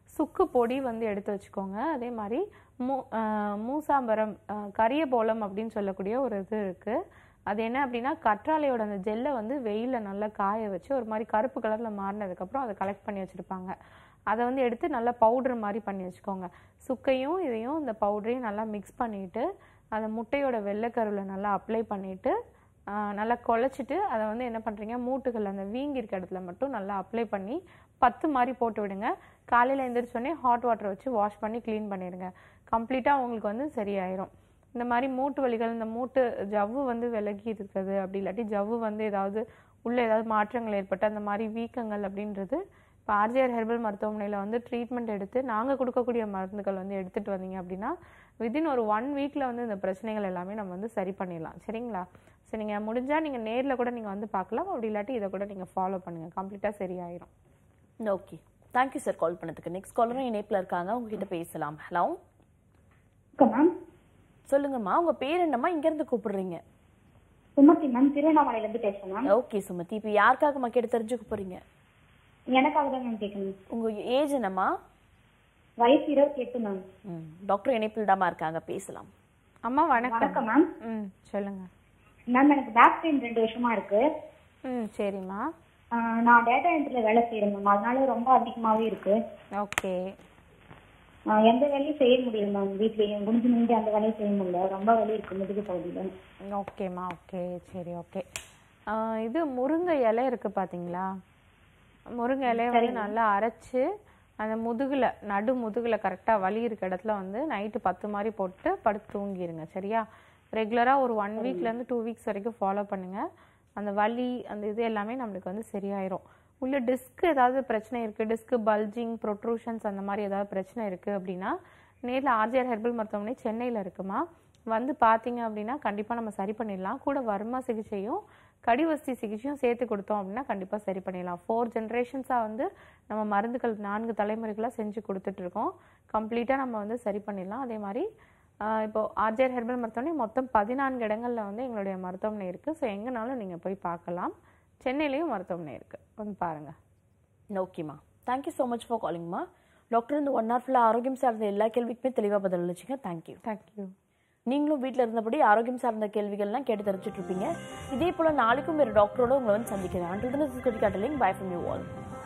சுக்கு பொடி வந்து எடுத்து வச்சுக்கோங்க. அதே மாதிரி மூ மூசாம்பரம் கரியபோலம் அப்படின்னு சொல்லக்கூடிய ஒரு இது இருக்குது. அது என்ன அப்படின்னா கற்றாழையோட அந்த ஜெல்லை வந்து வெயிலில் நல்லா காய வச்சு ஒரு மாதிரி கருப்பு கலரில் மாறினதுக்கப்புறம் அதை கலெக்ட் பண்ணி வச்சுருப்பாங்க. அதை வந்து எடுத்து நல்லா பவுட்ரு மாதிரி பண்ணி வச்சுக்கோங்க. சுக்கையும் இதையும் இந்த பவுடரையும் நல்லா மிக்ஸ் பண்ணிவிட்டு அந்த முட்டையோட வெள்ளைக்கருவில் நல்லா அப்ளை பண்ணிவிட்டு நல்லா குழச்சிட்டு அதை வந்து என்ன பண்ணுறீங்க, மூட்டுகள் அந்த வீங்கி இருக்க இடத்துல மட்டும் நல்லா அப்ளை பண்ணி பத்து மாதிரி போட்டு விடுங்க. காலையில் எழுந்திரிச்சோடனே ஹாட் வாட்டர் வச்சு வாஷ் பண்ணி க்ளீன் பண்ணிடுங்க. கம்ப்ளீட்டாக உங்களுக்கு வந்து சரியாயிரும். இந்த மாதிரி மூட்டு வலிகள், இந்த மூட்டு ஜவ்வு வந்து விலகி இருக்கிறது, அப்படி இல்லாட்டி ஜவ்வு வந்து ஏதாவது உள்ளே ஏதாவது மாற்றங்கள் ஏற்பட்டு அந்த மாதிரி வீக்கங்கள் அப்படின்றது இப்போ ஆர்ஜிஆர் ஹெர்பல் மருத்துவமனையில் வந்து ட்ரீட்மெண்ட் எடுத்து நாங்கள் கொடுக்கக்கூடிய மருந்துகள் வந்து எடுத்துகிட்டு வந்தீங்க அப்படின்னா வித்தின் ஒரு ஒன் வீக்கில் வந்து இந்த பிரச்சனைகள் எல்லாமே நம்ம வந்து சரி பண்ணிடலாம். சரிங்களா? சரி, நீங்கள் முடிஞ்சால் நீங்கள் நேரில் கூட நீங்கள் வந்து பார்க்கலாம். அப்படி இல்லாட்டி இதை கூட நீங்கள் ஃபாலோ பண்ணுங்கள். கம்ப்ளீட்டாக சரியாயிரும். ஓகே, தேங்க்யூ சார் கால் பண்ணதுக்கு. நெக்ஸ்ட் காலரும் இணைப்பில் இருக்காங்க, உங்ககிட்ட பேசலாம். ஹலோ மேம், சொல்லுங்கம்மா, உங்க பேர் என்னம்மா, இங்க இருந்து கூப்பிடுறீங்க? சுமதி மேம், திருவண்ணாமலையில இருந்து பேசுறேன். ஓகே சுமதி, இப்போ யாருக்காக கேட்டு தெரிஞ்சுக்க போறீங்க? எனக்காக தான் மேம் கேட்கணும். உங்க ஏஜ் என்னம்மா? வயசு இருபத்தி எட்டு மேம். ம், டாக்டர் இணைப்பில் தாமா இருக்காங்க, பேசலாம். அம்மா வணக்கம். வணக்கம் மேம். ம், சொல்லுங்க மேம். எனக்கு பேக் பெயின் ரெண்டு வருஷமா இருக்கு. ம், சரிம்மா. நான் டேட்டா என்ட்ரில வேலை செய்யறேன் மேம், அதனால ரொம்ப அதிகமாவே இருக்கு. ஓகே. எந்த வேலையும் செய்ய முடியல மேம், வீட்லயும் குனிஞ்சு நின்று அந்த வேலையும் செய்ய முடியல, ரொம்ப வலி இருக்கு முதுகு பகுதியில். ஓகேம்மா, ஓகே, சரி, ஓகே. இது முருங்கை இலை இருக்கு பாத்தீங்களா? முருங்கை இலையை வந்து நல்லா அரைச்சு அந்த முதுகுல நடு முதுகுல கரெக்டா வலி இருக்க இடத்துல வந்து நைட்டு பத்து மாதிரி போட்டு படுத்து தூங்கிடுங்க. சரியா? ரெகுலரா ஒரு ஒன் வீக்ல இருந்து டூ வீக்ஸ் வரைக்கும் ஃபாலோ பண்ணுங்க. அந்த வலி அந்த இது எல்லாமே நம்மளுக்கு வந்து சரியாயிரும். உள்ள டிஸ்க் ஏதாவது பிரச்சனை இருக்குது, டிஸ்க் பல்ஜிங், ப்ரொட்ரூஷன்ஸ் அந்த மாதிரி ஏதாவது பிரச்சனை இருக்குது அப்படின்னா நேரில் ஆர்ஜிஆர் ஹெர்பல் மருத்துவமனை சென்னையில் இருக்குமா, வந்து பார்த்தீங்க அப்படின்னா கண்டிப்பாக நம்ம சரி பண்ணிடலாம். கூட வர்மா சிகிச்சையும் கடிவஸ்தி சிகிச்சையும் சேர்த்து கொடுத்தோம் அப்படின்னா கண்டிப்பாக சரி பண்ணிடலாம். ஃபோர் ஜென்ரேஷன்ஸாக வந்து நம்ம மருந்துகள் நான்கு தலைமுறைகளாக செஞ்சு கொடுத்துட்ருக்கோம். கம்ப்ளீட்டாக நம்ம வந்து சரி பண்ணிடலாம். அதே மாதிரி இப்போ ஆர்ஜிஆர் ஹெர்பல் மருத்துவமனை மொத்தம் பதினான்கு இடங்களில் வந்து எங்களுடைய மருத்துவமனை இருக்குது. ஸோ எங்கேனாலும் நீங்கள் போய் பார்க்கலாம். சென்னையிலையும் மருத்துவமனை இருக்குது, வந்து பாருங்கள். ஓகேம்மா, தேங்க்யூ ஸோ மச் ஃபார் காலிங்மா. டாக்டர் இந்த ஒன் ஹவர் ஃபுல்லாக ஆரோக்கியம் சார்ந்த எல்லா கேள்விக்குமே தெளிவாக பதில் அளிச்சிங்க. தேங்க்யூ. தேங்க்யூ. நீங்களும் வீட்டில் இருந்தபடி ஆரோக்கியம் சார்ந்த கேள்விகள்லாம் கேட்டு தெரிஞ்சுட்டு இருப்பீங்க. இதே போல் நாளைக்கும் வேறு டாக்டரோட உங்களை வந்து சந்திக்கிறேன். Until this is critical talking. Bye from you all.